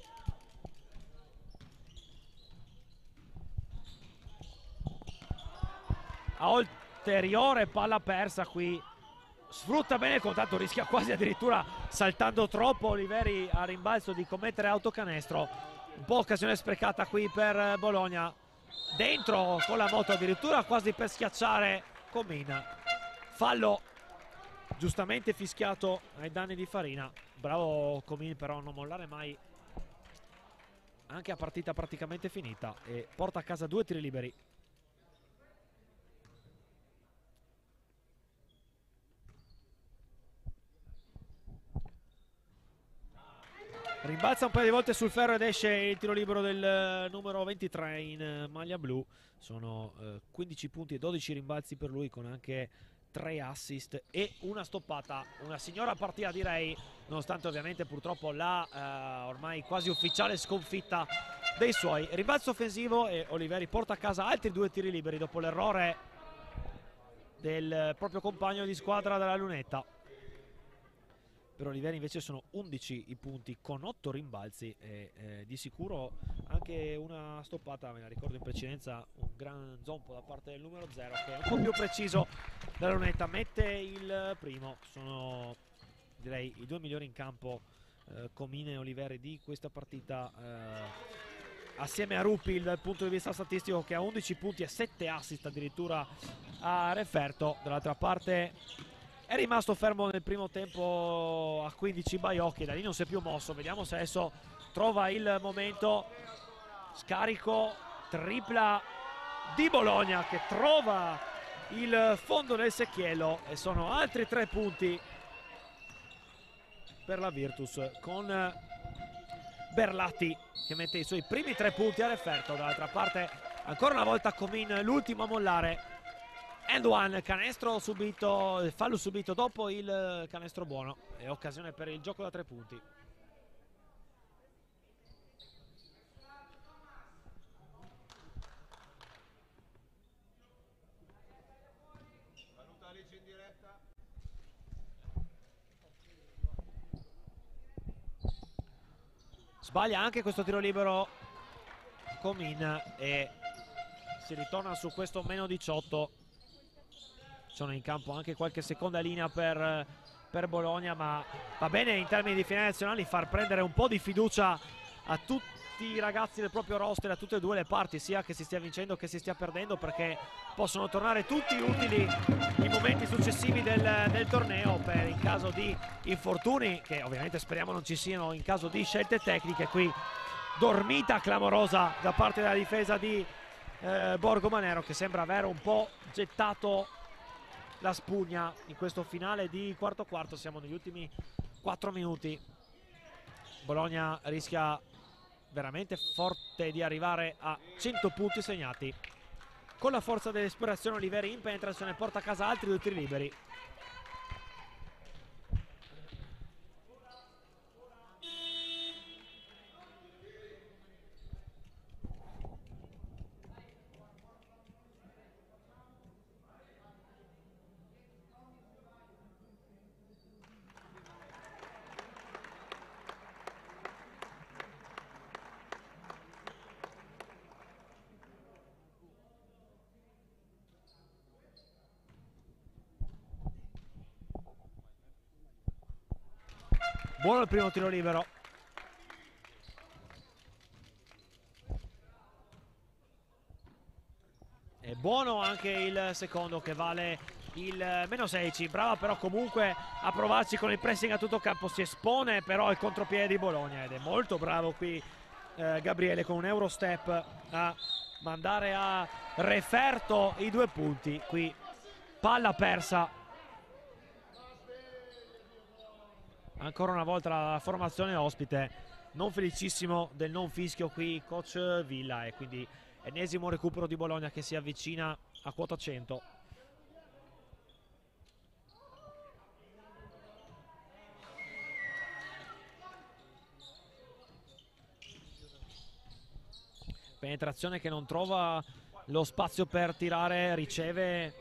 A ulteriore palla persa qui, sfrutta bene il contatto, rischia quasi addirittura, saltando troppo Oliveri a rimbalzo, di commettere autocanestro. Un po' occasione sprecata qui per Bologna, dentro con la moto addirittura quasi per schiacciare Comin. Fallo giustamente fischiato ai danni di Farina. Bravo Comin però a non mollare mai anche a partita praticamente finita, e porta a casa due tiri liberi. Rimbalza un paio di volte sul ferro ed esce il tiro libero del numero ventitré in maglia blu. Sono eh, quindici punti e dodici rimbalzi per lui, con anche tre assist e una stoppata. Una signora partita, direi, nonostante ovviamente purtroppo la eh, ormai quasi ufficiale sconfitta dei suoi. Rimbalzo offensivo e Oliveri porta a casa altri due tiri liberi dopo l'errore del proprio compagno di squadra della lunetta. Per Oliveri invece sono undici i punti con otto rimbalzi e eh, di sicuro anche una stoppata. Me la ricordo in precedenza, un gran zompo da parte del numero zero, che è un po' più preciso della lunetta. Mette il primo. Sono, direi, i due migliori in campo, eh, Comin e Oliveri, di questa partita, eh, assieme a Ruppi dal punto di vista statistico, che ha undici punti e sette assist addirittura a referto. Dall'altra parte è rimasto fermo nel primo tempo a quindici Baiocchi, da lì non si è più mosso. Vediamo se adesso trova il momento. Scarico, tripla di Bologna che trova il fondo del secchiello, e sono altri tre punti per la Virtus, con Berlatti che mette i suoi primi tre punti a referto. Dall'altra parte ancora una volta Comin, l'ultimo a mollare. and one, canestro subito, fallo subito dopo il canestro buono e occasione per il gioco da tre punti. Sbaglia anche questo tiro libero Comin e si ritorna su questo meno diciotto. Sono in campo anche qualche seconda linea per, per Bologna, ma va bene in termini di finali nazionali far prendere un po' di fiducia a tutti i ragazzi del proprio roster, a tutte e due le parti, sia che si stia vincendo che si stia perdendo, perché possono tornare tutti utili in momenti successivi del, del torneo per in caso di infortuni, che ovviamente speriamo non ci siano, in caso di scelte tecniche. Qui dormita clamorosa da parte della difesa di eh, Borgomanero, che sembra aver un po' gettato la spugna in questo finale di quarto quarto. Siamo negli ultimi quattro minuti. Bologna rischia veramente forte di arrivare a cento punti segnati. Con la forza dell'esplorazione Oliveri in penetrazione porta a casa altri due tiri liberi. Buono il primo tiro libero. E buono anche il secondo, che vale il meno sedici. Brava però comunque a provarci con il pressing a tutto campo. Si espone però al contropiede di Bologna ed è molto bravo qui eh, Gabriele con un Eurostep a mandare a referto i due punti. Qui palla persa. Ancora una volta la formazione ospite non felicissimo del non fischio qui coach Villa, e quindi ennesimo recupero di Bologna che si avvicina a quota cento. Penetrazione che non trova lo spazio per tirare, riceve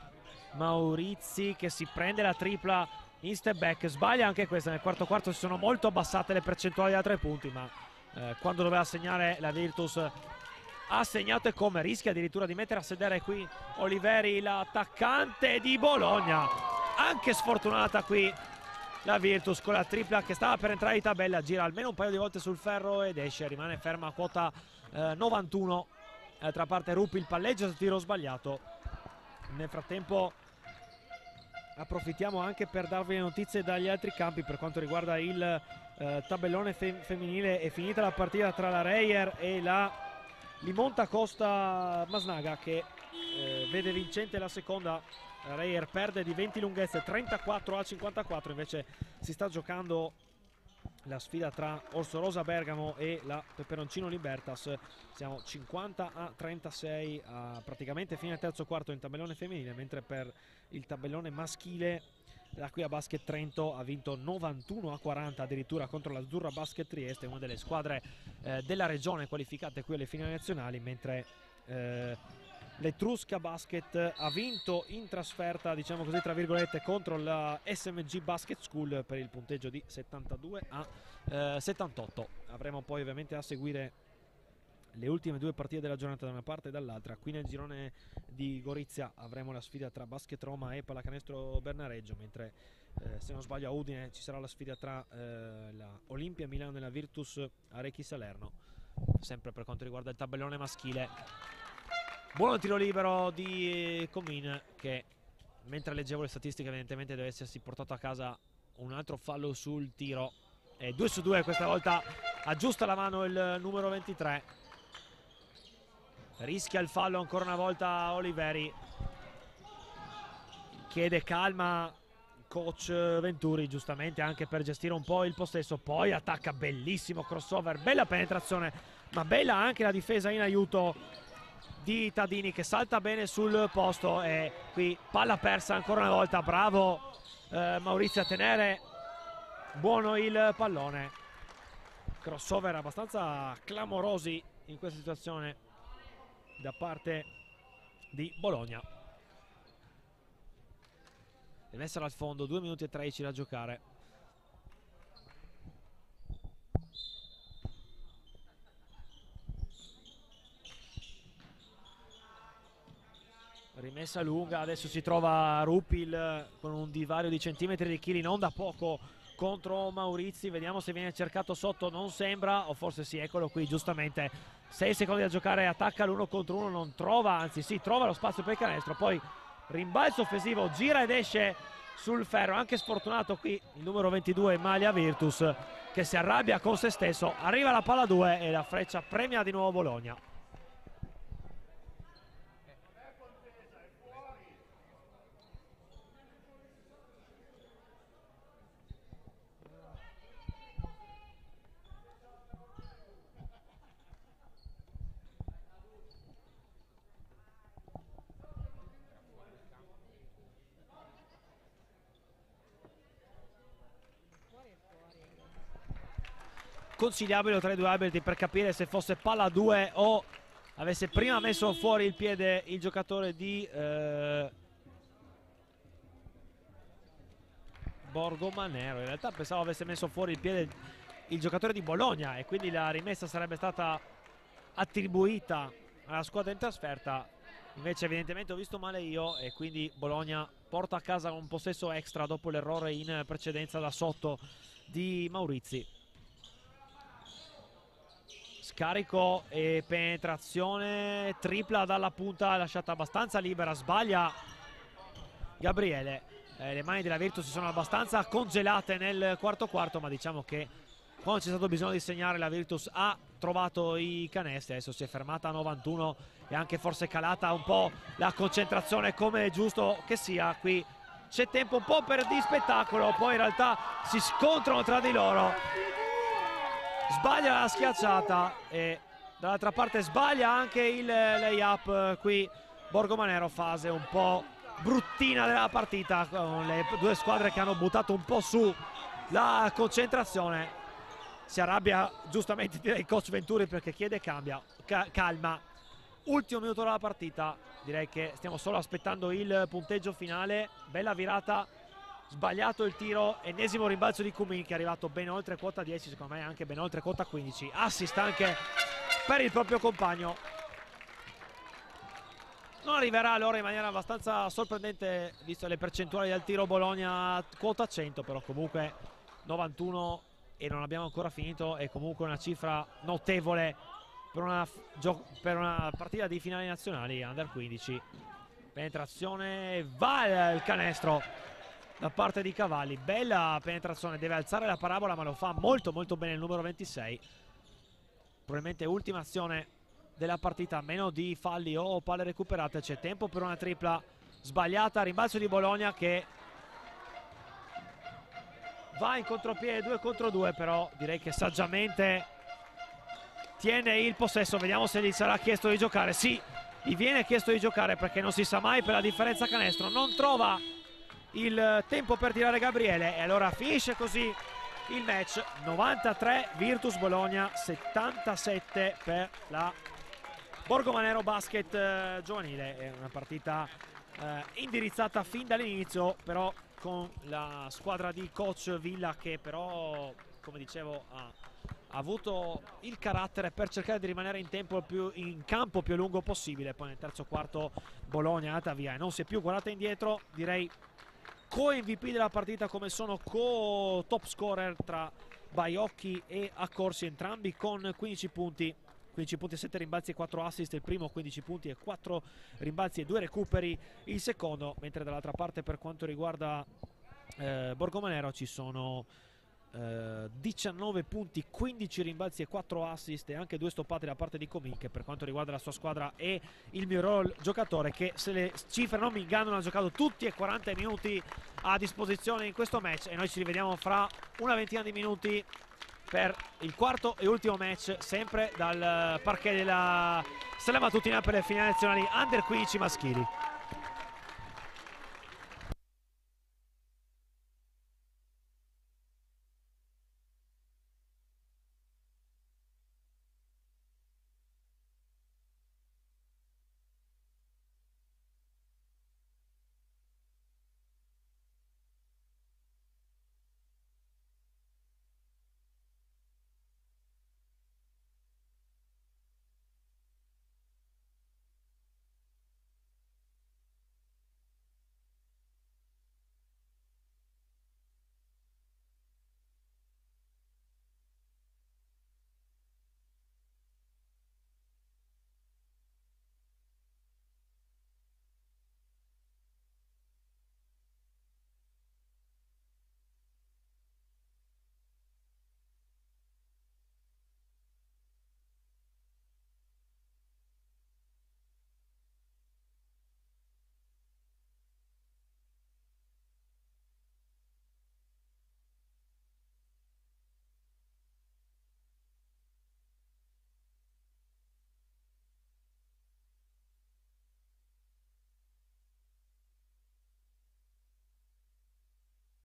Maurizi che si prende la tripla in step back, sbaglia anche questa. Nel quarto quarto si sono molto abbassate le percentuali da tre punti, ma eh, quando doveva segnare la Virtus ha segnato, e come. Rischia addirittura di mettere a sedere qui Oliveri, l'attaccante di Bologna. Anche sfortunata qui la Virtus con la tripla che stava per entrare in tabella, gira almeno un paio di volte sul ferro ed esce, rimane ferma a quota eh, novantuno. D'altra parte Rupi il palleggio sul tiro sbagliato. Nel frattempo approfittiamo anche per darvi le notizie dagli altri campi per quanto riguarda il eh, tabellone fem femminile. È finita la partita tra la Reyer e la Limonta Costa Masnaga, che eh, vede vincente la seconda. La Reyer perde di venti lunghezze, trentaquattro a cinquantaquattro. Invece si sta giocando la sfida tra Orso Rosa Bergamo e la Peperoncino Libertas. Siamo cinquanta a trentasei a praticamente fine terzo quarto in tabellone femminile, mentre per il tabellone maschile l'Acquia Basket Trento ha vinto novantuno a quaranta addirittura contro l'Azzurra Basket Trieste, una delle squadre eh, della regione qualificate qui alle finali nazionali, mentre eh, l'Etrusca Basket ha vinto in trasferta, diciamo così tra virgolette, contro la S M G Basket School per il punteggio di settantadue a settantotto. Avremo poi ovviamente a seguire le ultime due partite della giornata da una parte e dall'altra. Qui nel girone di Gorizia avremo la sfida tra Basket Roma e Pallacanestro Bernareggio, mentre eh, se non sbaglio a Udine ci sarà la sfida tra eh, la Olimpia Milano e la Virtus Arechi Salerno, sempre per quanto riguarda il tabellone maschile. Buono tiro libero di Comin, che mentre leggevo le statistiche evidentemente deve essersi portato a casa un altro fallo sul tiro. E due su due questa volta aggiusta la mano il numero ventitré. Rischia il fallo ancora una volta Oliveri. Chiede calma coach Venturi, giustamente, anche per gestire un po' il possesso. Poi attacca, bellissimo crossover, bella penetrazione, ma bella anche la difesa in aiuto di Tadini che salta bene sul posto, e qui palla persa ancora una volta. Bravo eh, Maurizio a tenere buono il pallone. Crossover abbastanza clamorosi in questa situazione da parte di Bologna. Deve essere al fondo, due minuti e tredici da giocare. Rimessa lunga, adesso si trova Rupil con un divario di centimetri di chili non da poco contro Maurizi. Vediamo se viene cercato sotto, non sembra, o forse sì, eccolo qui giustamente. sei secondi da giocare, attacca l'uno contro uno, non trova, anzi sì, trova lo spazio per il canestro, poi rimbalzo offensivo, gira ed esce sul ferro. Anche sfortunato qui il numero ventidue in maglia Virtus, che si arrabbia con se stesso. Arriva la palla due e la freccia premia di nuovo Bologna. Consigliabile tra i due arbitri per capire se fosse palla due o avesse prima messo fuori il piede il giocatore di eh, Borgomanero. In realtà pensavo avesse messo fuori il piede il giocatore di Bologna e quindi la rimessa sarebbe stata attribuita alla squadra in trasferta. Invece evidentemente ho visto male io e quindi Bologna porta a casa un possesso extra dopo l'errore in precedenza da sotto di Maurizi. Scarico e penetrazione tripla dalla punta, lasciata abbastanza libera, sbaglia Gabriele. Eh, le mani della Virtus si sono abbastanza congelate nel quarto quarto, ma diciamo che quando c'è stato bisogno di segnare la Virtus ha trovato i canestri. Adesso si è fermata a novantuno e anche forse calata un po' la concentrazione, come è giusto che sia. Qui c'è tempo un po' per di spettacolo, poi in realtà si scontrano tra di loro. Sbaglia la schiacciata e dall'altra parte sbaglia anche il lay-up. Qui Borgomanero, fase un po' bruttina della partita, con le due squadre che hanno buttato un po' su la concentrazione. Si arrabbia giustamente, direi, coach Venturi, perché chiede cambia, ca calma. Ultimo minuto della partita, direi che stiamo solo aspettando il punteggio finale. Bella virata, sbagliato il tiro, ennesimo rimbalzo di Kumin che è arrivato ben oltre quota dieci, secondo me anche ben oltre quota quindici. Assist anche per il proprio compagno. Non arriverà allora in maniera abbastanza sorprendente, visto le percentuali del tiro Bologna quota cento, però comunque novantuno e non abbiamo ancora finito, è comunque una cifra notevole per una, per una partita di finali nazionali under quindici. Penetrazione, va il canestro da parte di Cavalli, bella penetrazione, deve alzare la parabola ma lo fa molto molto bene il numero ventisei. Probabilmente ultima azione della partita, meno di falli o palle recuperate. C'è tempo per una tripla sbagliata, rimbalzo di Bologna che va in contropiede due contro due, però direi che saggiamente tiene il possesso. Vediamo se gli sarà chiesto di giocare. Sì, gli viene chiesto di giocare perché non si sa mai per la differenza canestro. Non trova il tempo per tirare Gabriele e allora finisce così il match. Novantatré Virtus Bologna, settantasette per la Borgomanero Basket eh, giovanile. È una partita eh, indirizzata fin dall'inizio, però con la squadra di coach Villa che però, come dicevo, ha, ha avuto il carattere per cercare di rimanere in tempo più in campo più a lungo possibile. Poi nel terzo quarto Bologna è andata via e non si è più guardata indietro. Direi co-M V P della partita, come sono co-top scorer tra Baiocchi e Accorsi, entrambi con quindici punti. quindici punti, sette rimbalzi e quattro assist il primo, quindici punti e quattro rimbalzi e due recuperi il secondo, mentre dall'altra parte per quanto riguarda eh, Borgomanero ci sono eh, diciannove punti, quindici rimbalzi e quattro assist e anche due stoppate da parte di Comin, che per quanto riguarda la sua squadra è il miglior giocatore, che se le cifre non mi ingannano ha giocato tutti e quaranta minuti a disposizione in questo match e noi ci rivediamo fra una ventina di minuti per il quarto e ultimo match, sempre dal parquet della Stella Mattutina per le finali nazionali under quindici maschili.